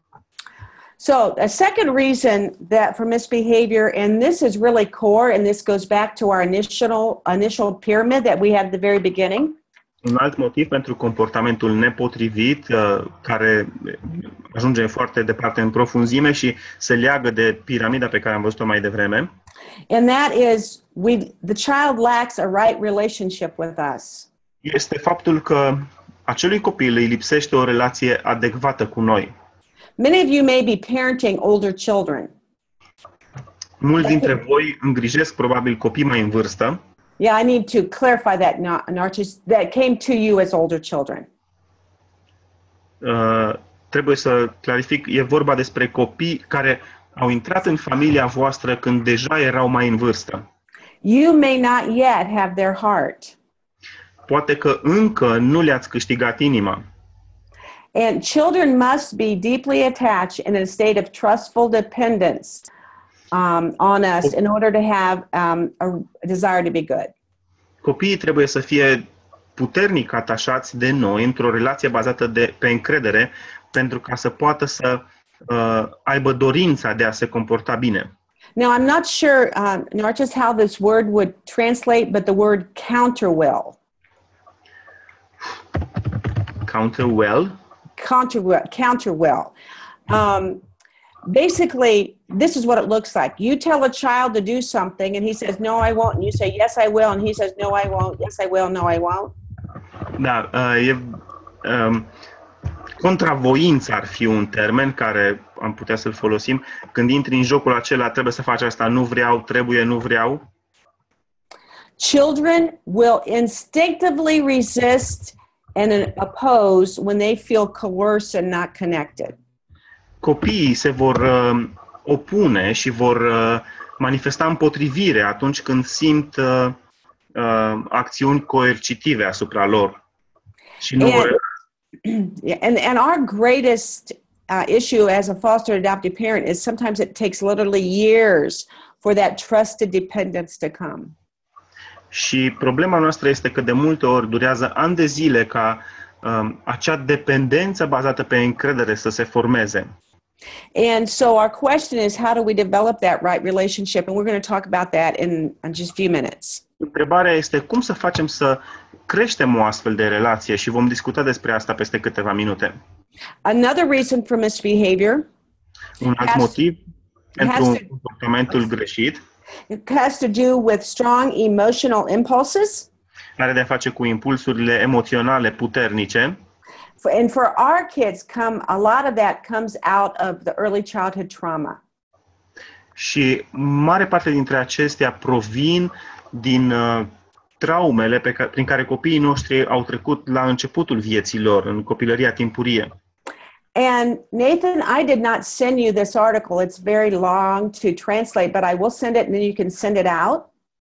So a second reason that for misbehavior, and this is really core, and this goes back to our initial pyramid that we had at the very beginning. Un alt motiv pentru comportamentul nepotrivit, care ajunge foarte departe în profunzime și se leagă de piramida pe care am văzut-o mai devreme, And that is the child lacks a right relationship with us. este faptul că acelui copil îi lipsește o relație adecvată cu noi. Many of you may be parenting older children. Mulți dintre voi îngrijesc probabil copii mai în vârstă. Yeah, I need to clarify that, Narcissus, that came to you as older children. Trebuie să clarific, e vorba despre copii care au intrat în familia voastră când deja erau mai în vârstă. You may not yet have their heart. Poate că încă nu le-ați câștigat inima. And children must be deeply attached in a state of trustful dependence on us in order to have a desire to be good. Copiii trebuie să fie puternic atașați de noi într-o relație bazată pe încredere pentru ca să poată să aibă dorința de a se comporta bine. Now, I'm not sure, Narcis, how this word would translate, but the word counterwill. Counterwill? Counterwill. Basically, this is what it looks like. You tell a child to do something, and he says, no, I won't. And you say, yes, I will. And he says, no, I won't. Yes, I will. No, I won't. Da, contravoința ar fi un termen care am putea să-l folosim. Când intri în jocul acela, trebuie să faci asta, nu vreau, trebuie, nu vreau. Children will instinctively resist and oppose when they feel coerced and not connected. Copiii se vor opune și vor manifesta împotrivire atunci când simt acțiuni coercitive asupra lor. Și nu vor... And our greatest issue as a foster adoptive parent is sometimes it takes literally years for that trusted dependence to come. Și problema noastră este că de multe ori durează ani de zile ca acea dependență bazată pe încredere să se formeze. And so our question is, how do we develop that right relationship? And we're going to talk about that in just a few minutes. Întrebarea este cum să facem să creștem o astfel de relație și vom discuta despre asta peste câteva minute. Another reason for misbehavior. Un alt motiv pentru comportamentul greșit. It has to do with strong emotional impulses. Are de a face cu impulsurile emoționale puternice. And for our kids, a lot of that comes out of the early childhood trauma. Și mare parte dintre acestea provin din traumele prin care copiii noștri au trecut la începutul vieții lor, în copilăria timpurie. And Nathan, I did not send you this article. It's very long to translate, but I will send it and then you can send it out.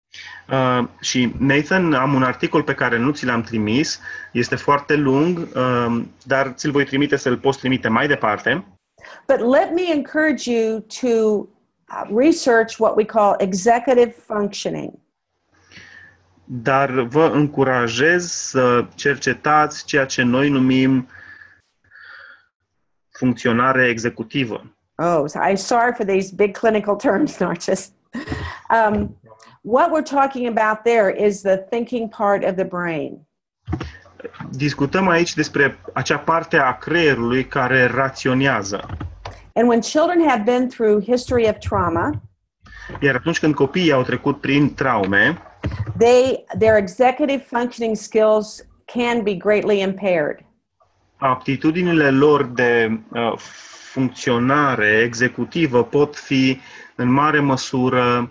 Și Nathan, am un articol pe care nu ți l-am trimis, este foarte lung, dar ți-l voi trimite să-l poți trimite mai departe. But let me encourage you to research what we call executive functioning. Dar vă încurajez să cercetați ceea ce noi numim funcționare executivă. Oh, so I'm sorry for these big clinical terms, Narcis. What we're talking about there is the thinking part of the brain. Discutăm aici despre acea parte a creierului care raționează. And when children have been through history of trauma, iar atunci când copiii au trecut prin traume, their executive functioning skills can be greatly impaired. Aptitudinile lor de funcționare executivă pot fi în mare măsură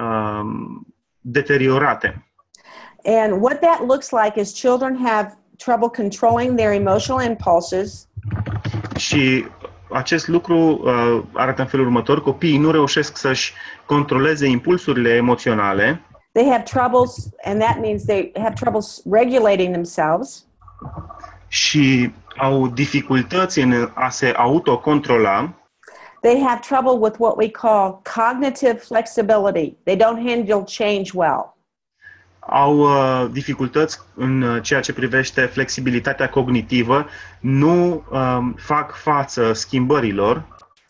deteriorate. And what that looks like is children have trouble controlling their emotional impulses. Și acest lucru arată în felul următor: copiii nu reușesc să-și controleze impulsurile emoționale. They have troubles, and that means they have troubles regulating themselves. Și au dificultăți în a se autocontrola. They have trouble with what we call cognitive flexibility. They don't handle change well. Au dificultăți în ceea ce privește flexibilitatea cognitivă, nu fac față schimbărilor.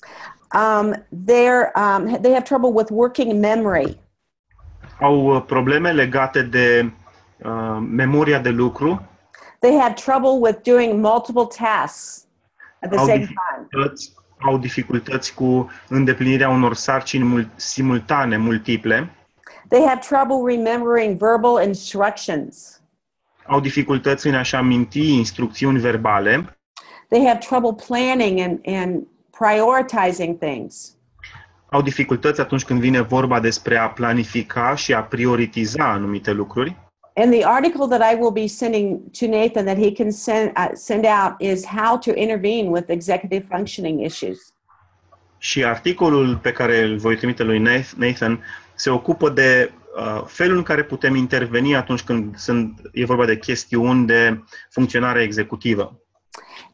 They have trouble with working memory. Au probleme legate de memoria de lucru. They have trouble with doing multiple tasks at the same time. Au dificultăți cu îndeplinirea unor sarcini simultane, multiple. They have trouble remembering verbal instructions. Au dificultăți în a-și aminti instrucțiuni verbale. They have trouble planning and prioritizing things. Au dificultăți atunci când vine vorba despre a planifica și a prioritiza anumite lucruri. And the article that I will be sending to Nathan that he can send out is how to intervene with executive functioning issues. Și articolul pe care îl voi trimite lui Nathan se ocupă de felul în care putem interveni atunci când e vorba de chestiuni de funcționare executivă.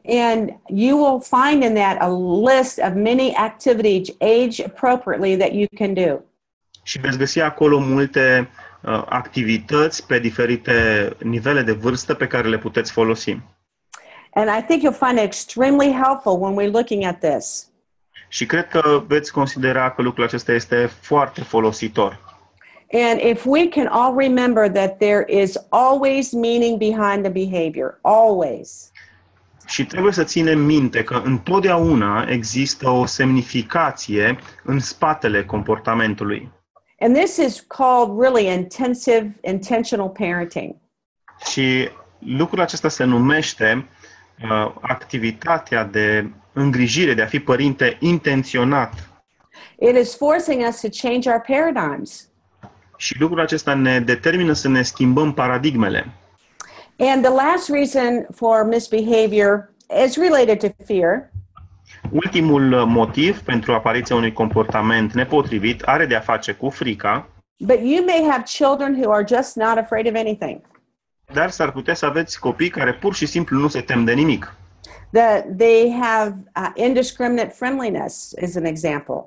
And you will find in that a list of many activities age appropriately that you can do. Și veți găsi acolo multe activități pe diferite nivele de vârstă pe care le puteți folosi. And I think you'll find it extremely helpful when we're looking at this. Și cred că veți considera că lucrul acesta este foarte folositor. And if we can all remember that there is always meaning behind the behavior, always. Și trebuie să ținem minte că întotdeauna există o semnificație în spatele comportamentului. And this is called really intentional parenting. Și lucrul acesta se numește activitatea de îngrijire, de a fi părinte intenționat. It is forcing us to change our paradigms. Și lucrul acesta ne determină să ne schimbăm paradigmele. And the last reason for misbehavior is related to fear. Ultimul motiv pentru apariția unui comportament nepotrivit are de a face cu frica, But you may have children who are just not afraid of anything. dar s-ar putea să aveți copii care pur și simplu nu se tem de nimic. That they have indiscriminate friendliness is an example.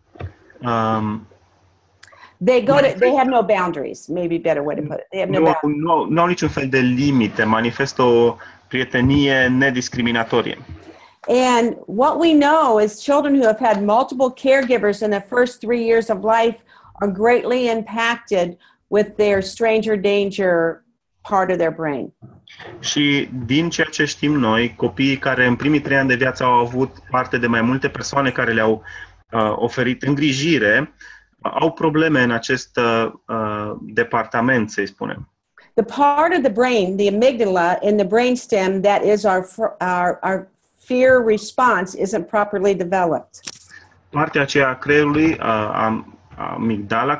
They have no boundaries, maybe a better way to put it. They have no boundaries. Nu au niciun fel de limite, manifestă o prietenie nediscriminatorie. And what we know is children who have had multiple caregivers in the first 3 years of life are greatly impacted with their stranger danger part of their brain. Și din ceea ce știm noi, copiii care în primii 3 ani de viață au avut parte de mai multe persoane care le-au oferit îngrijire, au probleme în acest departament, să-i spunem. The part of the brain, the amygdala in the brainstem that is our fear response isn't properly developed. Partea aceea a creierului, amigdala,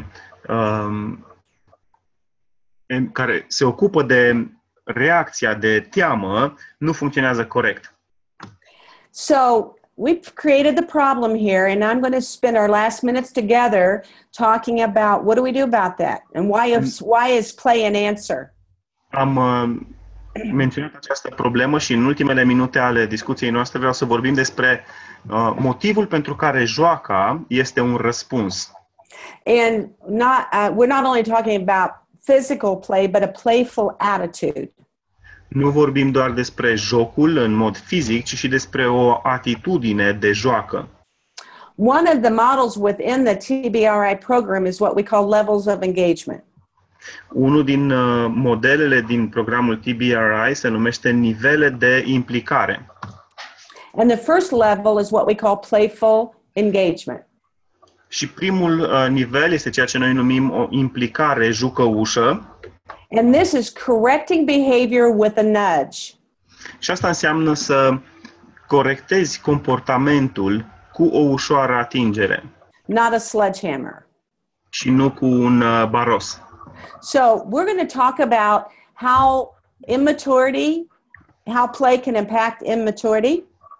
care se ocupă de reacția de teamă, nu funcționează corect. So we've created the problem here, and I'm going to spend our last minutes together talking about what do we do about that, and why is play an answer. Am menționat această problemă și în ultimele minute ale discuției noastre vreau să vorbim despre motivul pentru care joaca este un răspuns. And we're not only talking about physical play, but a playful attitude. Nu vorbim doar despre jocul în mod fizic, ci și despre o atitudine de joacă. One of the models within the TBRI program is what we call levels of engagement. Unul din modelele din programul TBRI se numește nivele de implicare. And the first level is what we call playful engagement. Și primul nivel este ceea ce noi numim o implicare jucăușă. And this is correcting behavior with a nudge. Și asta înseamnă să corectezi comportamentul cu o ușoară atingere. Not a sledgehammer. Și nu cu un baros. So we're going to talk about how play can impact immaturity.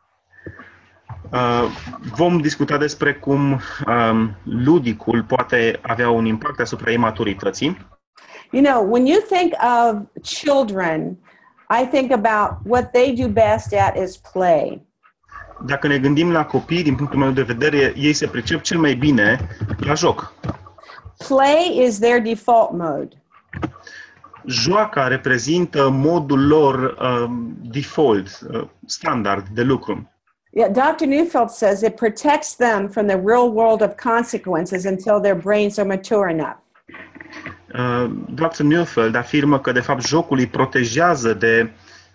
Vom discuta despre cum ludicul poate avea un impact asupra imaturității. You know, when you think of children, I think about what they do best at is play. Dacă ne gândim la copii, din punctul meu de vedere, ei se pricep cel mai bine la joc. Play is their default mode. Joaca reprezintă modul lor default, standard de lucru. Yeah, Dr. Neufeld says it protects them from the real world of consequences until their brains are mature enough. Dr. Neufeld afirmă că, de fapt, jocul îi protejează de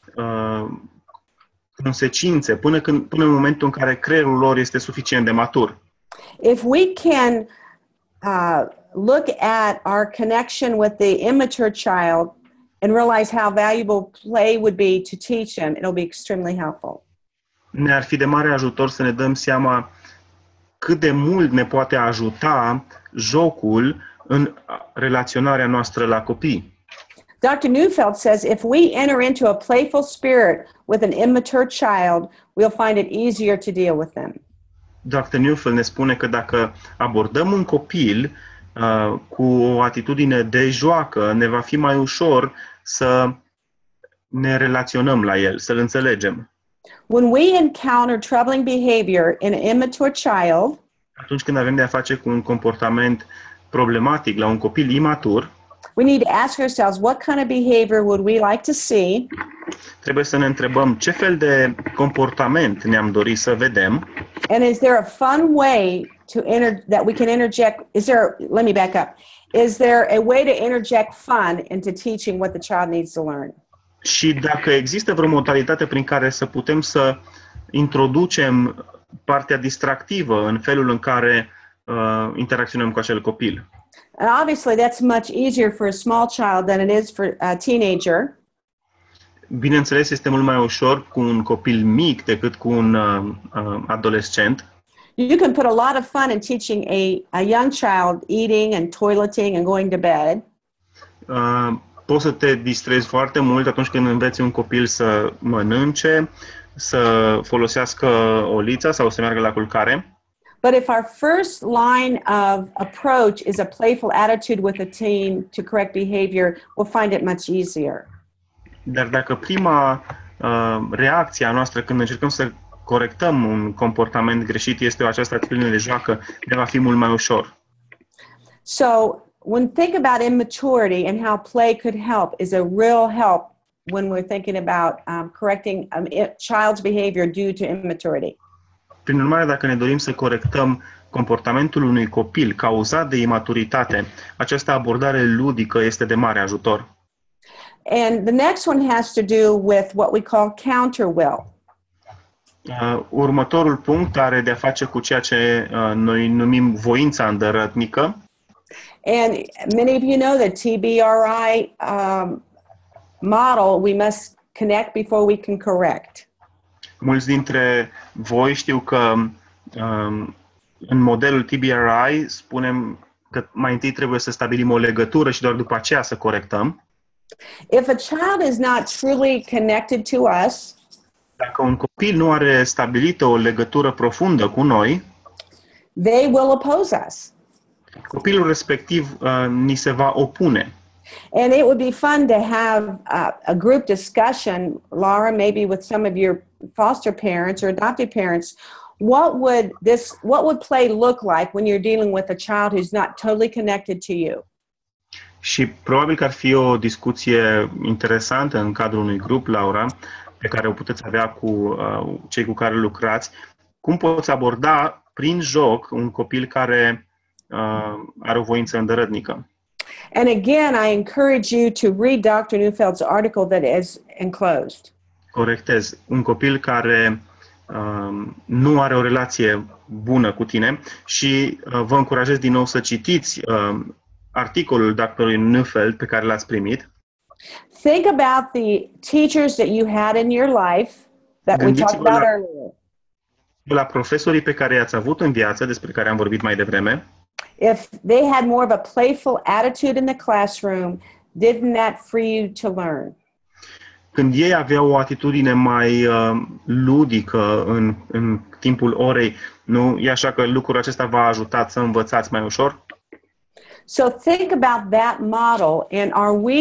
consecințe până în momentul în care creierul lor este suficient de matur. If we can look at our connection with the immature child and realize how valuable play would be to teach them, it'll be extremely helpful. Ne-ar fi de mare ajutor să ne dăm seama cât de mult ne poate ajuta jocul în relaționarea noastră la copii. Dr. Neufeld says if we enter into a playful spirit with an immature child, we'll find it easier to deal with them. Dr. Neufeld ne spune că dacă abordăm un copil cu o atitudine de joacă, ne va fi mai ușor să ne relaționăm la el, să-l înțelegem. When we encounter troubling behavior in an immature child, Atunci când avem de a face cu un comportament problematic la un copil imatur, we need to ask ourselves, what kind of behavior would we like to see? trebuie să ne întrebăm ce fel de comportament ne-am dorit să vedem And is there a fun way that we can interject? Let me back up. Is there a way to interject fun into teaching what the child needs to learn? și dacă există vreo modalitate prin care să putem să introducem partea distractivă în felul în care interacționăm cu acel copil. And obviously that's much easier for a small child than it is for a teenager. Bineînțeles, este mult mai ușor cu un copil mic decât cu un adolescent. You can put a lot of fun in teaching a young child eating and toileting and going to bed. Poți să te distrezi foarte mult atunci când înveți un copil să mănânce, să folosească olița sau să meargă la culcare. But if our first line of approach is a playful attitude with a teen to correct behavior, we'll find it much easier. Dar dacă prima reacție a noastră când încercăm să corectăm un comportament greșit este această atitudine de joacă, ne va fi mult mai ușor. So when think about immaturity and how play could help is a real help when we're thinking about correcting a child's behavior due to immaturity. Prin urmare, dacă ne dorim să corectăm comportamentul unui copil cauzat de imaturitate, această abordare ludică este de mare ajutor. And the next one has to do with what we call counter will. Următorul punct are de a face cu ceea ce noi numim voința îndărătnică. And many of you know the TBRI model, we must connect before we can correct. Mulți dintre voi știu că în modelul TBRI spunem că mai întâi trebuie să stabilim o legătură și doar după aceea să corectăm. If a child is not truly connected to us, dacă un copil nu are stabilită o legătură profundă cu noi, they will oppose us. Copilul respectiv ni se va opune. And it would be fun to have a group discussion, Laura, maybe with some of your foster parents or adoptive parents. What would play look like when you're dealing with a child who's not totally connected to you? Și probabil că ar fi o discuție interesantă în cadrul unui grup, Laura, pe care o puteți avea cu cei cu care lucrați. Cum poți aborda prin joc un copil care are o voință îndărătnică? And again, I encourage you to read Dr. Neufeld's article that is enclosed. Corectez. Un copil care nu are o relație bună cu tine și vă încurajez din nou să citiți articolul Dr. Neufeld pe care l-ați primit. Think about the teachers that you had in your life that we talked about earlier. La profesorii pe care i-ați avut în viață, despre care am vorbit mai devreme. If they had more of a playful attitude in the classroom, didn't that free you to learn? Când ei aveau o atitudine mai ludică în timpul orei, nu e așa că lucrul acesta v-a ajutat să învățați mai ușor? So think about that model, and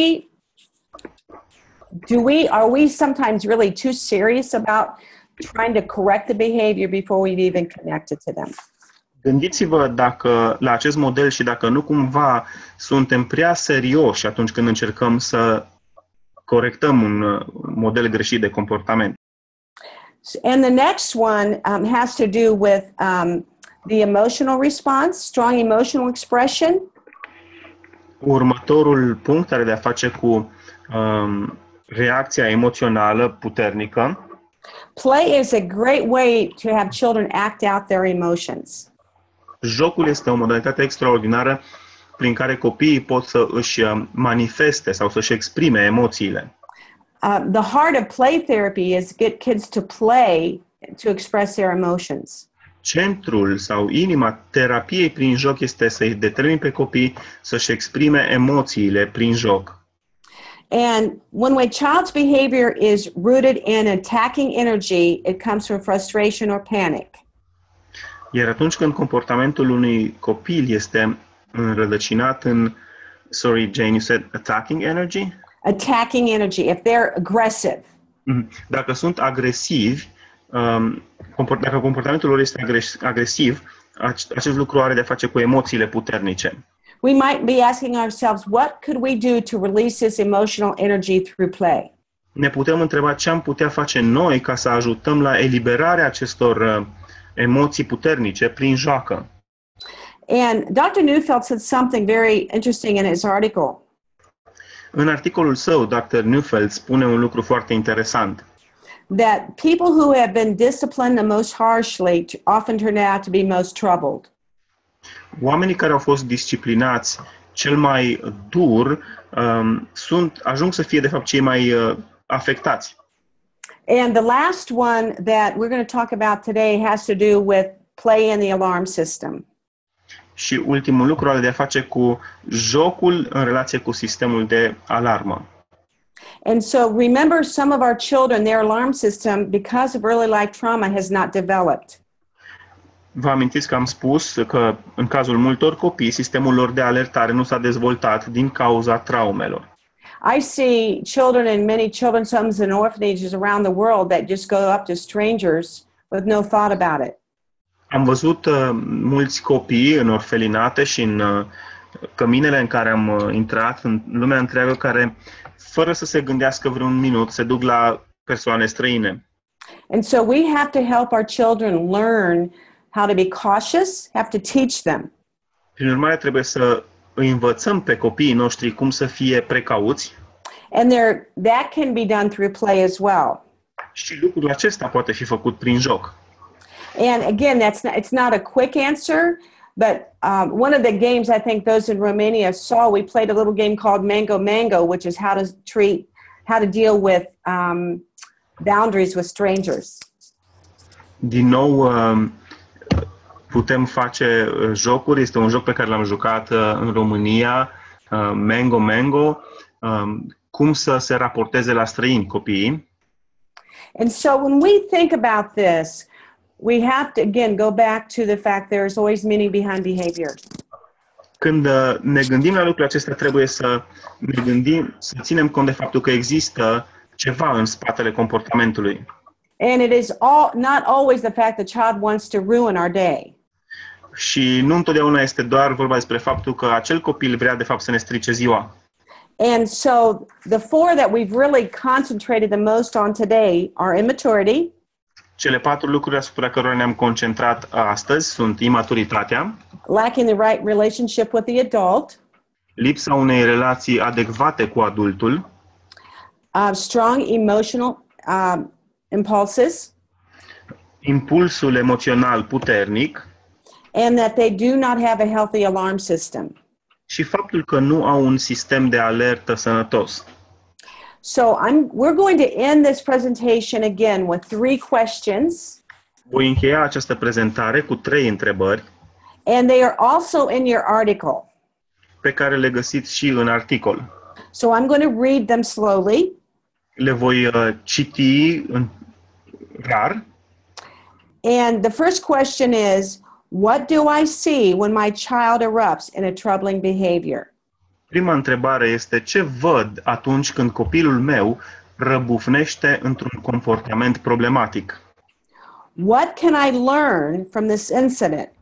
are we sometimes really too serious about trying to correct the behavior before we've even connected to them? Gândiți-vă dacă la acest model și dacă nu cumva suntem prea serioși atunci când încercăm să corectăm un model greșit de comportament. And the next one has to do with the emotional response, strong emotional expression. Următorul punct are de a face cu reacția emoțională puternică. Play is a great way to have children act out their emotions. Jocul este o modalitate extraordinară prin care copiii pot să își manifeste sau să-și exprime emoțiile. The heart of play therapy is get kids to play to express their emotions. Centrul sau inima terapiei prin joc este să-i determini pe copii să-și exprime emoțiile prin joc. And when a child's behavior is rooted in attacking energy, it comes from frustration or panic. Iar atunci când comportamentul unui copil este înrădăcinat în, sorry Jane, you said attacking energy? Attacking energy, if they're aggressive. Dacă sunt agresivi, dacă comportamentul lor este agresiv, acest lucru are de-a face cu emoțiile puternice. We might be asking ourselves, what could we do to release this emotional energy through play? Ne putem întreba ce am putea face noi ca să ajutăm la eliberarea acestor emoții puternice prin joacă. And Dr. Neufeld said something very interesting in his article. În articolul său, Dr. Neufeld spune un lucru foarte interesant. That people who have been disciplined the most harshly often turn out to be most troubled. Oamenii care au fost disciplinați cel mai dur ajung să fie de fapt cei mai afectați. And the last one that we're going to talk about today has to do with play in the alarm system. Și ultimul lucru are de a face cu jocul în relație cu sistemul de alarmă. And so remember, some of our children, their alarm system, because of early life trauma, has not developed. Vă amintiți că am spus că în cazul multor copii, sistemul lor de alertare nu s-a dezvoltat din cauza traumelor. I see children in many children's homes and orphanages around the world that just go up to strangers with no thought about it. Am văzut mulți copii în orfelinate și în căminele în care am intrat, în lumea întreagă, care, fără să se gândească vreun minut, se duc la persoane străine. And so we have to help our children learn how to be cautious, have to teach them. Prin urmare, trebuie să îi învățăm pe copiii noștri cum să fie precauți. And that can be done through play as well. Și lucrul acesta poate fi făcut prin joc. And again, it's not a quick answer, but one of the games I think those in Romania saw, we played a little game called Mango Mango, which is how to deal with boundaries with strangers. Din nou, putem face jocuri. Este un joc pe care l-am jucat în România, Mango Mango, cum să se raporteze la străini copiii. And so when we think about this, we have to, again, go back to the fact there's always meaning behind behavior. Când ne gândim la lucrul acesta, trebuie să ne gândim, să ținem cont de faptul că există ceva în spatele comportamentului. And it is not always the fact the child wants to ruin our day. Și nu întotdeauna este doar vorba despre faptul că acel copil vrea de fapt să ne strice ziua. And so the four that we've really concentrated the most on today are immaturity. Cele 4 lucruri asupra cărora ne-am concentrat astăzi sunt imaturitatea, lacking the right relationship with the adult, lipsa unei relații adecvate cu adultul, strong emotional impulses, impulsul emoțional puternic and that they do not have a healthy alarm system. și faptul că nu au un sistem de alertă sănătos. So we're going to end this presentation again with 3 questions. Voi încheia această prezentare cu 3 întrebări. And they are also in your article. Pe care le găsiți și în articol. So I'm going to read them slowly. Le voi citi rar. And the first question is, what do I see when my child erupts in a troubling behavior? Prima întrebare este ce văd atunci când copilul meu răbufnește într-un comportament problematic? What can I learn from this incident?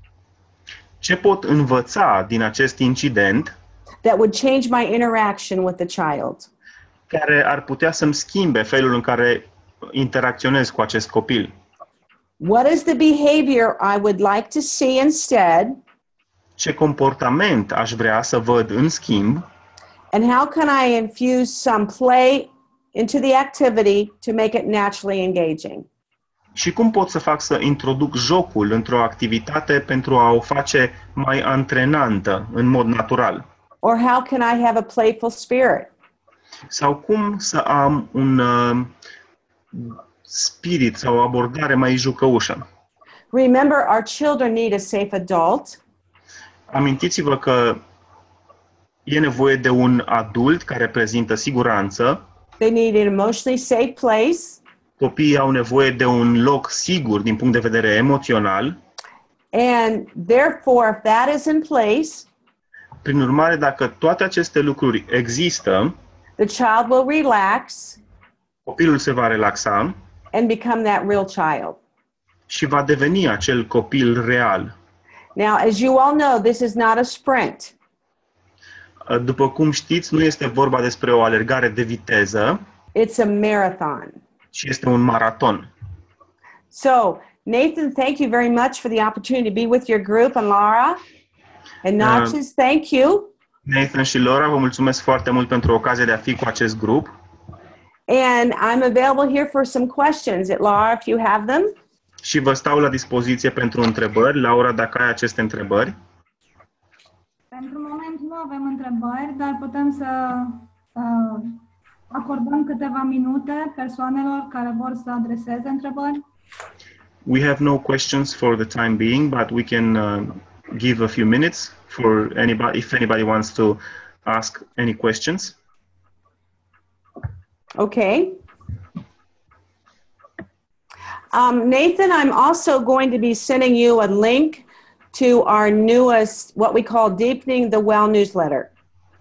Ce pot învăța din acest incident that would change my interaction with the child? Care ar putea să-mi schimbe felul în care interacționez cu acest copil? What is the behavior I would like to see instead? Ce comportament aș vrea să văd în schimb? And how can I infuse some play into the activity to make it naturally engaging? Și cum pot să fac să introduc jocul într-o activitate pentru a o face mai antrenantă, în mod natural? Or how can I have a playful spirit? Sau cum să am un spirit sau o abordare mai jucăușă? Remember, our children need a safe adult. Amintiți-vă că e nevoie de un adult care prezintă siguranță. They need an emotionally safe place. Copiii au nevoie de un loc sigur din punct de vedere emoțional. And therefore, if that is in place, prin urmare, dacă toate aceste lucruri există, the child will relax. Copilul se va relaxa and become that real child. și va deveni acel copil real. Now, as you all know, this is not a sprint. După cum știți, nu este vorba despre o alergare de viteză, It's a marathon. ci este un maraton. So, Nathan, thank you very much for the opportunity to be with your group, and Laura. And Notches, thank you. Nathan și Laura, vă mulțumesc foarte mult pentru ocazia de a fi cu acest grup. And I'm available here for some questions. Laura, if you have them. Și vă stau la dispoziție pentru întrebări. Laura, dacă ai aceste întrebări. Pentru moment nu avem întrebări, dar putem să acordăm câteva minute persoanelor care vor să adreseze întrebări. We have no questions for the time being, but we can give a few minutes for anybody, if anybody wants to ask any questions. Okay. Nathan, I'm also going to be sending you a link to our newest, what we call Deepening the Well newsletter.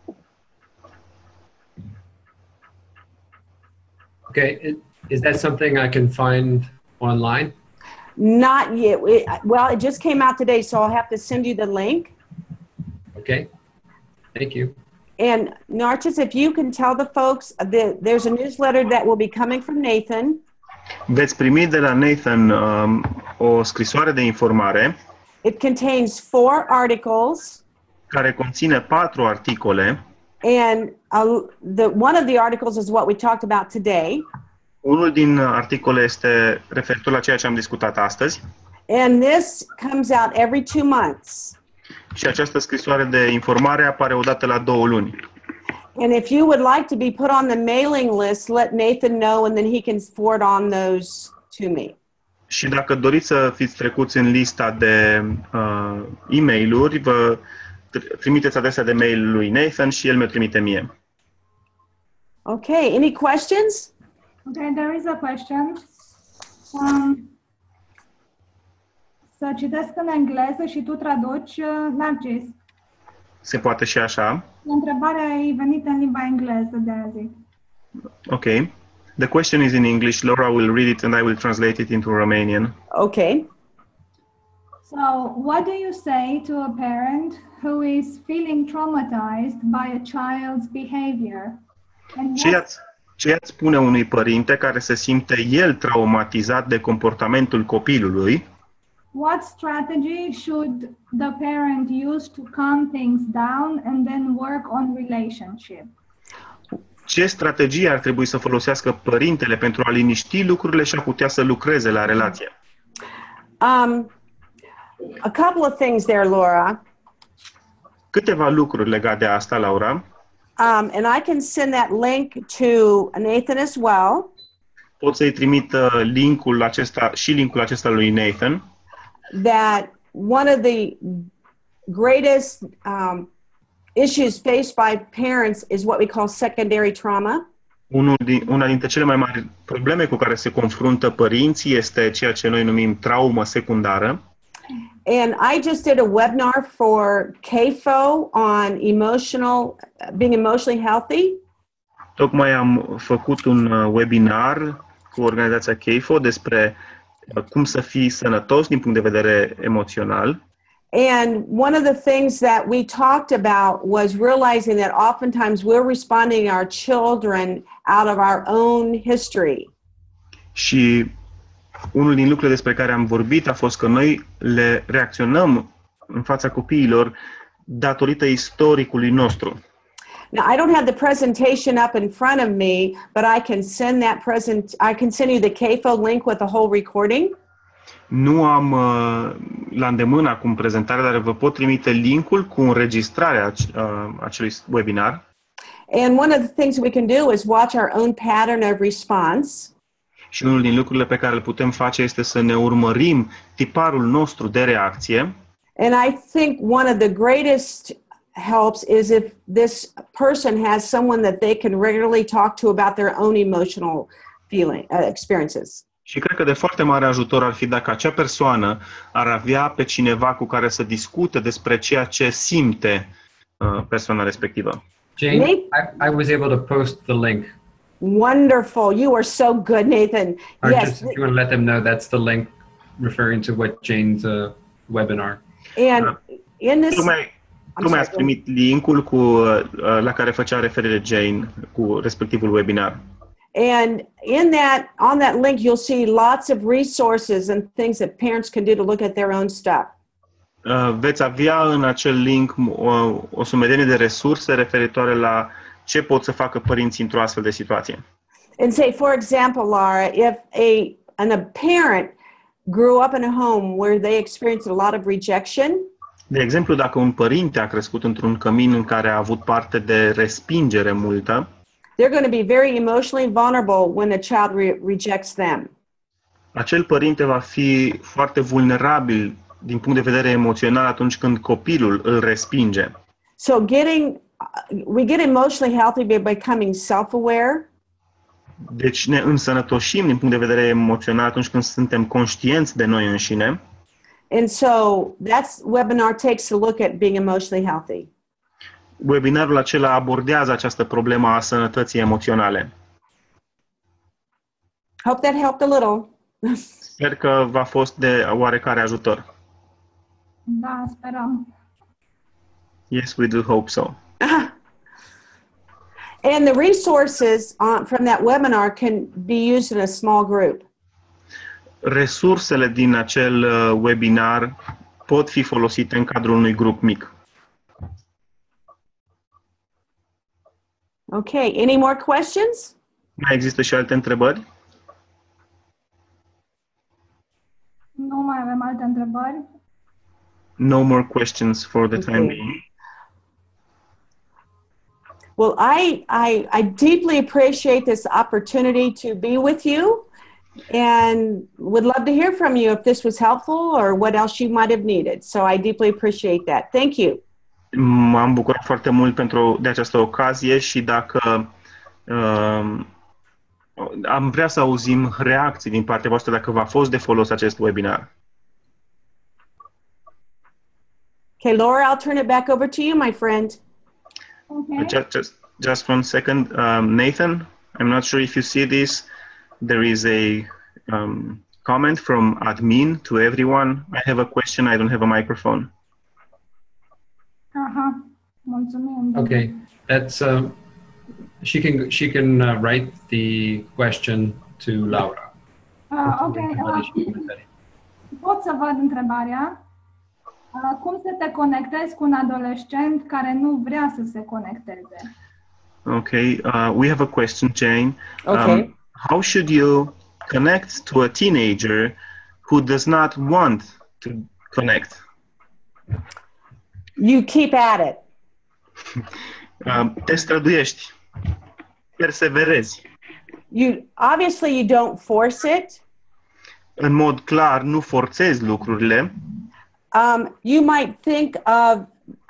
Okay, is that something I can find online? Not yet. Well, it just came out today, so I'll have to send you the link. Okay, thank you. And Narcissus, if you can tell the folks that there's a newsletter that will be coming from Nathan. Veți primi de la Nathan o scrisoare de informare. It contains 4 articles. Care conține 4 articole. And one of the articles is what we talked about today. Unul din articole este referitor la ceea ce am discutat astăzi. And this comes out every 2 months. Și această scrisoare de informare apare odată la 2 luni. And if you would like to be put on the mailing list, let Nathan know and then he can forward on those to me. Și dacă doriți să fiți trecuți în lista de e-mail-uri, vă trimiteți adresa de mail lui Nathan și el mi-o trimite mie. Okay, any questions? Okay, there is a question. Să citesc în engleză și tu traduci, Narcis. Se poate și așa. Întrebarea e venită în limba engleză de azi. Okay. The question is in English. Laura will read it and I will translate it into Romanian. Okay. So, what do you say to a parent who is feeling traumatized by a child's behavior? And Ce ați spune unui părinte care se simte el traumatizat de comportamentul copilului? what strategy should the parent use to calm things down and then work on relationship? Ce strategie ar trebui să folosească părintele pentru a liniști lucrurile și a putea să lucreze la relație? A couple of things there, Laura. Câteva lucruri legate de asta, Laura. And I can send that link to Nathan as well. Pot să-i trimit linkul acesta lui Nathan. That one of the greatest issues faced by parents is what we call secondary trauma. Una dintre cele mai mari probleme cu care se confruntă părinții este ceea ce noi numim traumă secundară. And I just did a webinar for CAFO on being emotionally healthy. Tocmai am făcut un webinar cu organizația CAFO despre cum să fii sănătos din punct de vedere emoțional. And one of the things that we talked about was realizing that oftentimes we're responding to our children out of our own history. Și unul din lucrurile despre care am vorbit a fost că noi le reacționăm în fața copiilor datorită istoricului nostru. Now, I don't have the presentation up in front of me, but I can send you the CAFO link with the whole recording. Nu am la îndemână acum prezentarea, dar vă pot trimite linkul cu înregistrarea acelui webinar. And one of the things we can do is watch our own pattern of response. Și unul din lucrurile pe care le putem face este să ne urmărim tiparul nostru de reacție. And I think one of the greatest helps is if this person has someone that they can regularly talk to about their own emotional experiences. Și cred că de foarte mare ajutor ar fi dacă acea persoană ar avea pe cineva cu care să discute despre ceea ce simte persoana respectivă. Jane, I was able to post the link. Wonderful. You are so good, Nathan. Or Yes. just if you want to let them know, that's the link referring to what Jane's webinar. And in this... Tocmai ați primit linkul la care făcea referire Jane cu respectivul webinar. And on that link, you'll see lots of resources and things that parents can do to look at their own stuff. Veți avea în acel link o sumedenie de resurse referitoare la ce pot să facă părinții într-o astfel de situație. And say, for example, Laura, if a parent grew up in a home where they experienced a lot of rejection, de exemplu, dacă un părinte a crescut într-un cămin în care a avut parte de respingere multă, they're going to be very emotionally vulnerable when a child rejects them. Acel părinte va fi foarte vulnerabil din punct de vedere emoțional atunci când copilul îl respinge. So we get emotionally healthy by becoming self-aware. Deci ne însănătoșim din punct de vedere emoțional atunci când suntem conștienți de noi înșine. And so that's webinar takes a look at being emotionally healthy. Webinarul acela abordează această problemă a sănătății emoționale. Hope that helped a little. Sper că v-a fost de oarecare ajutor. Da, sperăm. Yes, we do hope so. And the resources from that webinar can be used in a small group. Resursele din acel webinar pot fi folosite în cadrul unui grup mic. Okay, any more questions? Mai există și alte întrebări? Nu mai avem alte întrebări. No more questions for the time being. Well, I deeply appreciate this opportunity to be with you and would love to hear from you if this was helpful or what else you might have needed. So I deeply appreciate that. Thank you. M-am bucurat foarte mult de această ocazie și dacă am vrea să auzim reacții din partea voastră dacă v-a fost de folos acest webinar. Okay, Laura, I'll turn it back over to you, my friend. Okay. Just 1 second. Nathan, I'm not sure if you see this. There is a comment from admin to everyone. I have a question. I don't have a microphone. Aha, mulțumim. Okay, that's she can write the question to Laura. Okay. Pot să văd întrebarea? Cum să te conectezi cu un adolescent care nu vrea să se conecteze? Okay, we have a question, Jane. Okay. How should you connect to a teenager who does not want to connect? You keep at it. Te străduiești. Perseverezi. Obviously you don't force it. În mod clar, nu forțezi lucrurile. You might think of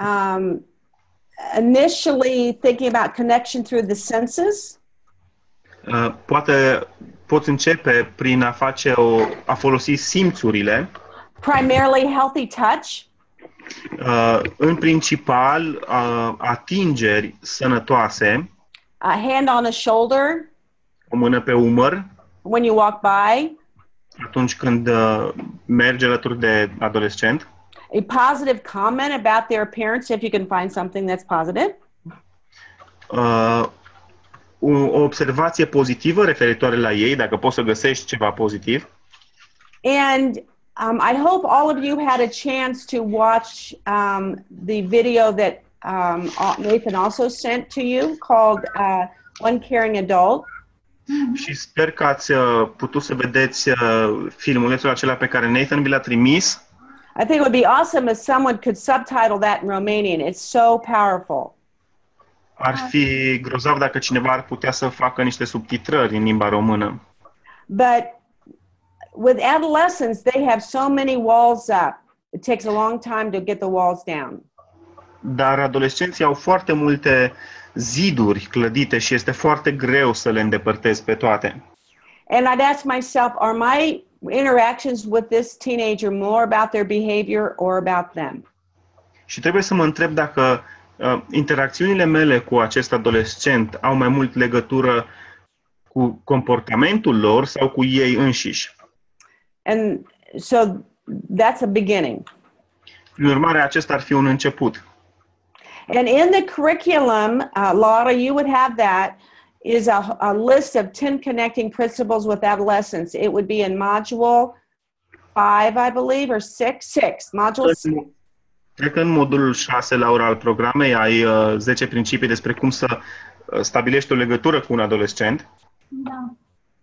initially thinking about connection through the senses. Poate poți începe prin a folosi simțurile. Primarily healthy touch. În principal, atingeri sănătoase. A hand on a shoulder. O mână pe umăr. When you walk by. Atunci când mergi alături de adolescent. A positive comment about their appearance if you can find something that's positive. O observație pozitivă referitoare la ei, dacă poți să găsești ceva pozitiv. And I hope all of you had a chance to watch the video that Nathan also sent to you called One Caring Adult. Și sper că ați putut să vedeți filmulețul acela pe care Nathan vi l-a trimis. I think it would be awesome if someone could subtitle that in Romanian. It's so powerful. Ar fi grozav dacă cineva ar putea să facă niște subtitrări în limba română. But with adolescents, they have so many walls up. It takes a long time to get the walls down. Dar adolescenții au foarte multe ziduri clădite și este foarte greu să le îndepărtezi pe toate. And I'd ask myself, are my interactions with this teenager more about their behavior or about them? Și trebuie să mă întreb dacă interacțiunile mele cu acest adolescent au mai mult legătură cu comportamentul lor sau cu ei înșiși. And so that's a beginning. Prin urmare, acesta ar fi un început. And in the curriculum, Laura, you would have that, is a list of 10 connecting principles with adolescents. It would be in module 5, I believe, or 6, module 6. Cred că în modulul 6, Laura, al programei ai 10 principii despre cum să stabilești o legătură cu un adolescent. Da.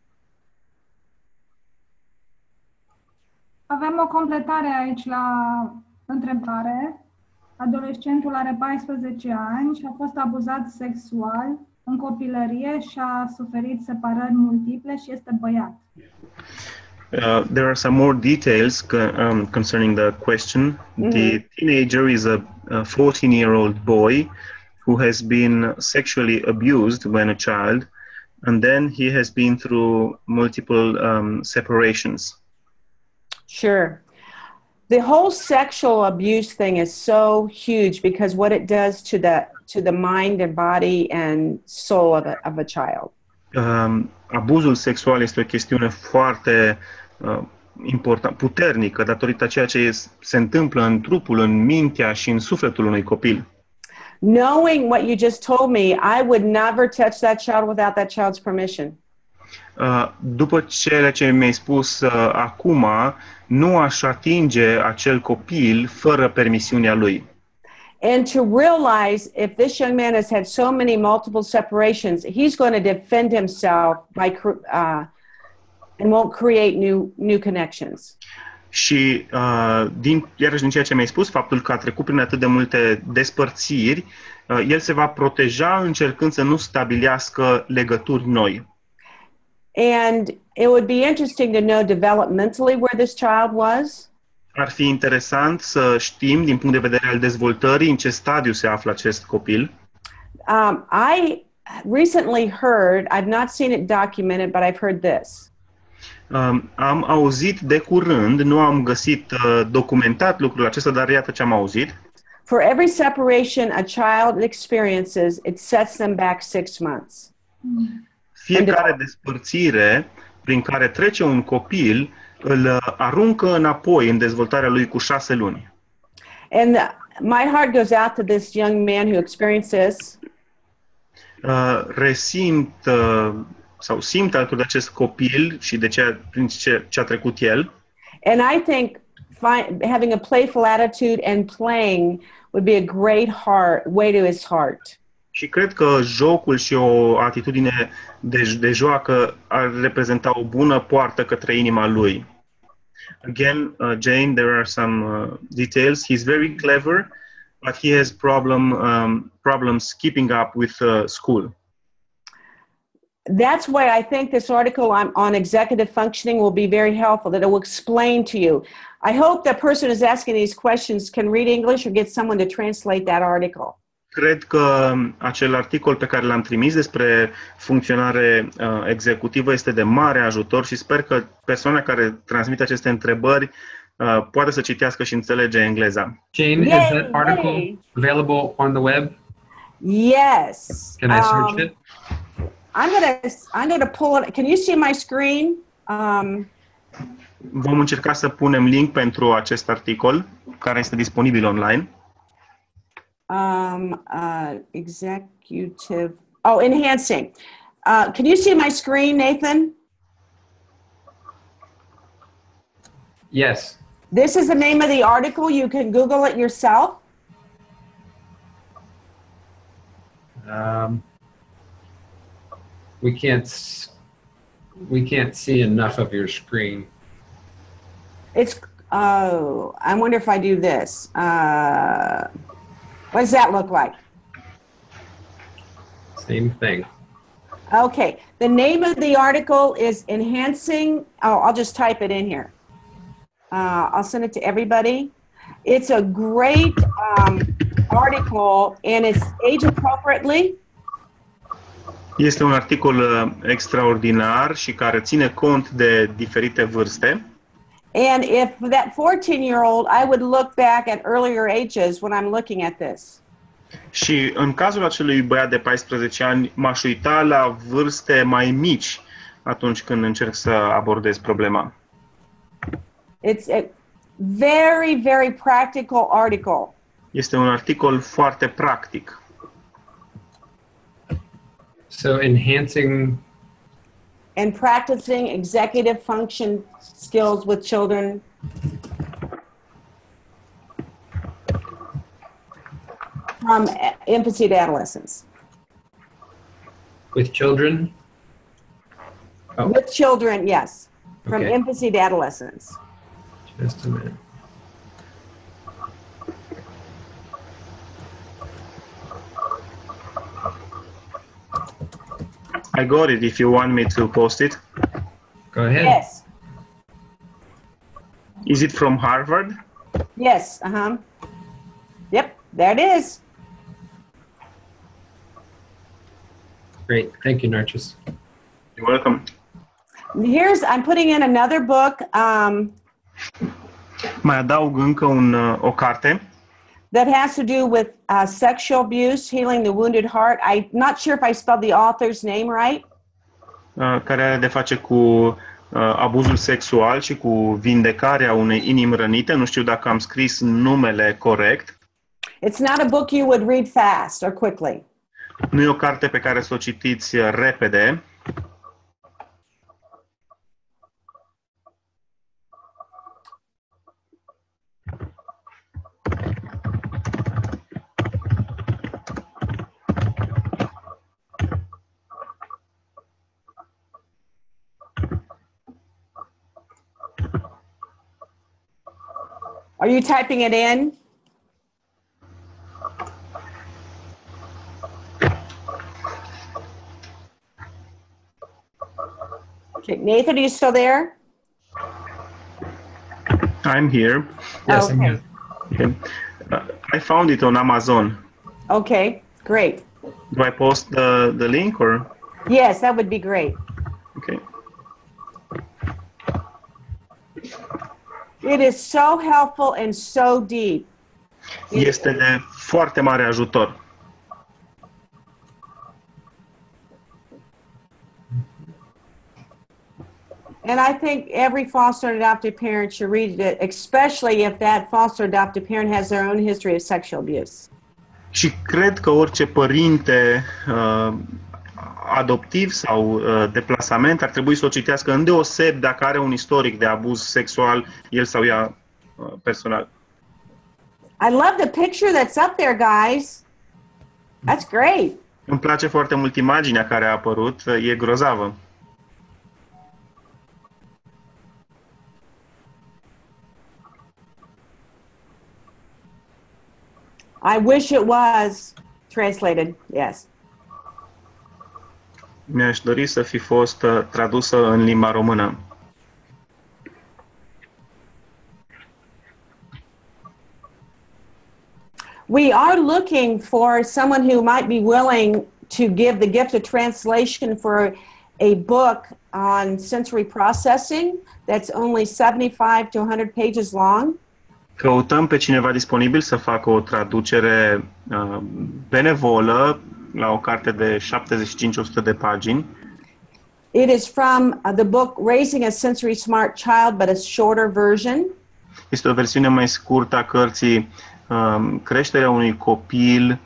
Avem o completare aici la întrebare. Adolescentul are 14 ani și a fost abuzat sexual în copilărie și a suferit separări multiple și este băiat. There are some more details concerning the question. The teenager is a 14-year-old boy who has been sexually abused when a child, and then he has been through multiple separations. Sure. The whole sexual abuse thing is so huge because what it does to the mind and body and soul of a child. Abuzul sexual este o chestiune foarte puternică datorită a ceea ce se întâmplă în trupul, în mintea și în sufletul unui copil. Knowing what you just told me, I would never touch that child without that child's permission. După cele ce mi-ai spus acum, nu aș atinge acel copil fără permisiunea lui. And to realize if this young man has had so many multiple separations, he's going to defend himself by and won't create new connections. Și iarăși din ceea ce mi-ai spus, faptul că a trecut prin atât de multe despărțiri, el se va proteja încercând să nu stabilească legături noi. And it would be interesting to know developmentally where this child was. Ar fi interesant să știm, din punct de vedere al dezvoltării, în ce stadiu se află acest copil. I recently heard, I've not seen it documented, but I've heard this. Am auzit de curând, nu am găsit documentat lucrul acesta, dar iată ce am auzit. For every separation a child experiences, it sets them back 6 months. Fiecare despărțire prin care trece un copil îl aruncă înapoi în dezvoltarea lui cu 6 luni. And my heart goes out to this young man who experienced this. Resimt sau simt alături de acest copil și de prin ce a trecut el. And I think having a playful attitude and playing would be a great way to his heart. Și cred că jocul și o atitudine de joacă ar reprezenta o bună poartă către inima lui. Again, Jane, there are some details. He's very clever, but he has problems keeping up with school. That's why I think this article on executive functioning will be very helpful, that it will explain to you. I hope the person who's asking these questions can read English or get someone to translate that article. Cred că acel articol pe care l-am trimis despre funcționare executivă este de mare ajutor și sper că persoana care transmite aceste întrebări poate să citească și înțelege engleza. Jane, is that article available on the web? Yes. Can I search it? I'm gonna pull it. Can you see my screen? Vom încerca să punem link pentru acest articol care este disponibil online. Executive. Oh, enhancing. Can you see my screen, Nathan? Yes. This is the name of the article. You can Google it yourself. We can't see enough of your screen. It's. Oh, I wonder if I do this. What does that look like? Same thing. Okay. The name of the article is Enhancing. Oh, I'll just type it in here. I'll send it to everybody. It's a great article, and it's age appropriately. Este un articol extraordinar și care ține cont de diferite vârste. And if that 14-year-old, I would look back at earlier ages when I'm looking at this. Și în cazul acelui băiat de 14 ani, m-aș uita la vârste mai mici atunci când încerc să abordez problema. It's a very, very practical article. Este un articol foarte practic. So enhancing And practicing executive function skills with children. From infancy to adolescence. with children. Oh, With children, yes. From Okay. infancy to adolescence. just a minute. I got it if you want me to post it. Go ahead. Yes. Is it from Harvard? Yes. Uh-huh. Yep, there it is. Great. Thank you, Narcissus. You're welcome. I'm putting in another book Mai adaug încă o carte that has to do with sexual abuse, healing the wounded heart. I'm not sure if I spelled the author's name right. care are de face cu abuzul sexual și cu vindecarea unei inimi rănite. Nu știu dacă am scris numele corect. It's not a book you would read fast or quickly. Nu e o carte pe care să o citiți repede. Are you typing it in? Okay, Nathan, are you still there? I'm here. Yes, I'm Okay. here. Okay. I found it on Amazon. Okay, great. Do I post the link or? Yes, that would be great. Okay. It is so helpful and so deep. Este de foarte mare ajutor. And I think every foster and adoptive parent should read it, especially if that foster adoptive parent has their own history of sexual abuse. Și cred că orice părinte adoptiv sau de plasament ar trebui să o citească îndeoseb dacă are un istoric de abuz sexual, el sau ea personal. I love the picture that's up there, guys. That's great. Îmi place foarte mult imaginea care a apărut, e grozavă. I wish it was translated. Yes. Mi-aș dori să fi fost tradusă în limba română. We are looking for someone who might be willing to give the gift of translation for a book on sensory processing that's only 75 to 100 pages long. Căutăm pe cineva disponibil să facă o traducere benevolă la o carte de 75-100 de pagini. It is from the book Raising a Sensory Smart Child, but a shorter version. Este o versiune mai scurtă a cărții Creșterea unui copil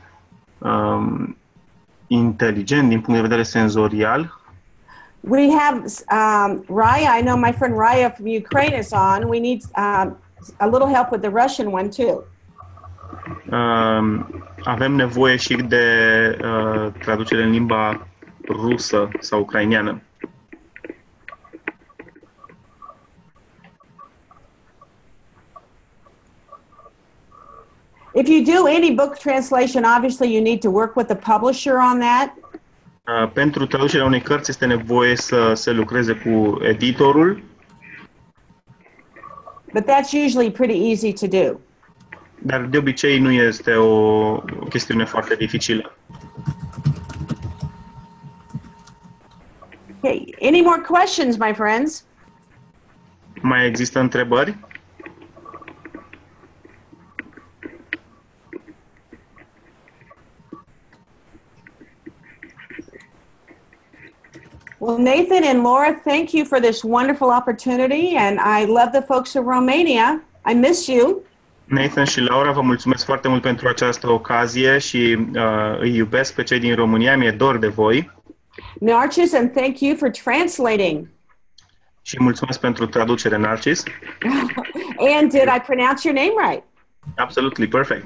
inteligent din punct de vedere senzorial. We have Raya. I know my friend Raya from Ukraine is on. We need a little help with the Russian one too. Avem nevoie și de traducere în limba rusă sau ucraineană. If you do any book translation, obviously you need to work with the publisher on that. Pentru traducerea unei cărți este nevoie să se lucreze cu editorul, But that's usually pretty easy to do. dar de obicei nu este o chestiune foarte dificilă. Okay. Any more questions, my friends? Mai există întrebări? Well, Nathan and Laura, thank you for this wonderful opportunity, and I love the folks of Romania. I miss you. Nathan și Laura, vă mulțumesc foarte mult pentru această ocazie și îi iubesc pe cei din România, mi-e dor de voi. Narcis, and thank you for translating. Și mulțumesc pentru traducere, Narcis. And did I pronounce your name right? Absolutely perfect.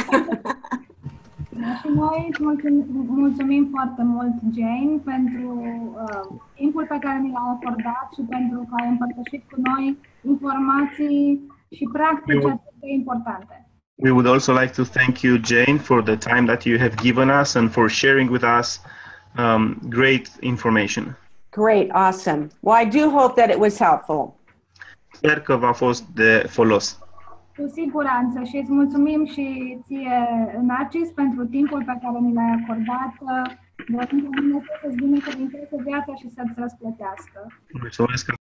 Și noi îți mulțumim foarte mult, Jane, pentru timpul pe care ni l-a acordat și pentru că ai împărtășit cu noi informații și practici atât de importante. We would also like to thank you, Jane, for the time that you have given us and for sharing with us great information. Great, awesome. Well, I do hope that it was helpful. Sper că v-a fost de folos. Cu siguranță și îți mulțumim și ție, Narcis, pentru timpul pe care ni l-ai acordat. Vreau să-ți binecuvânteze viața și să-ți răsplătească. Mulțumesc.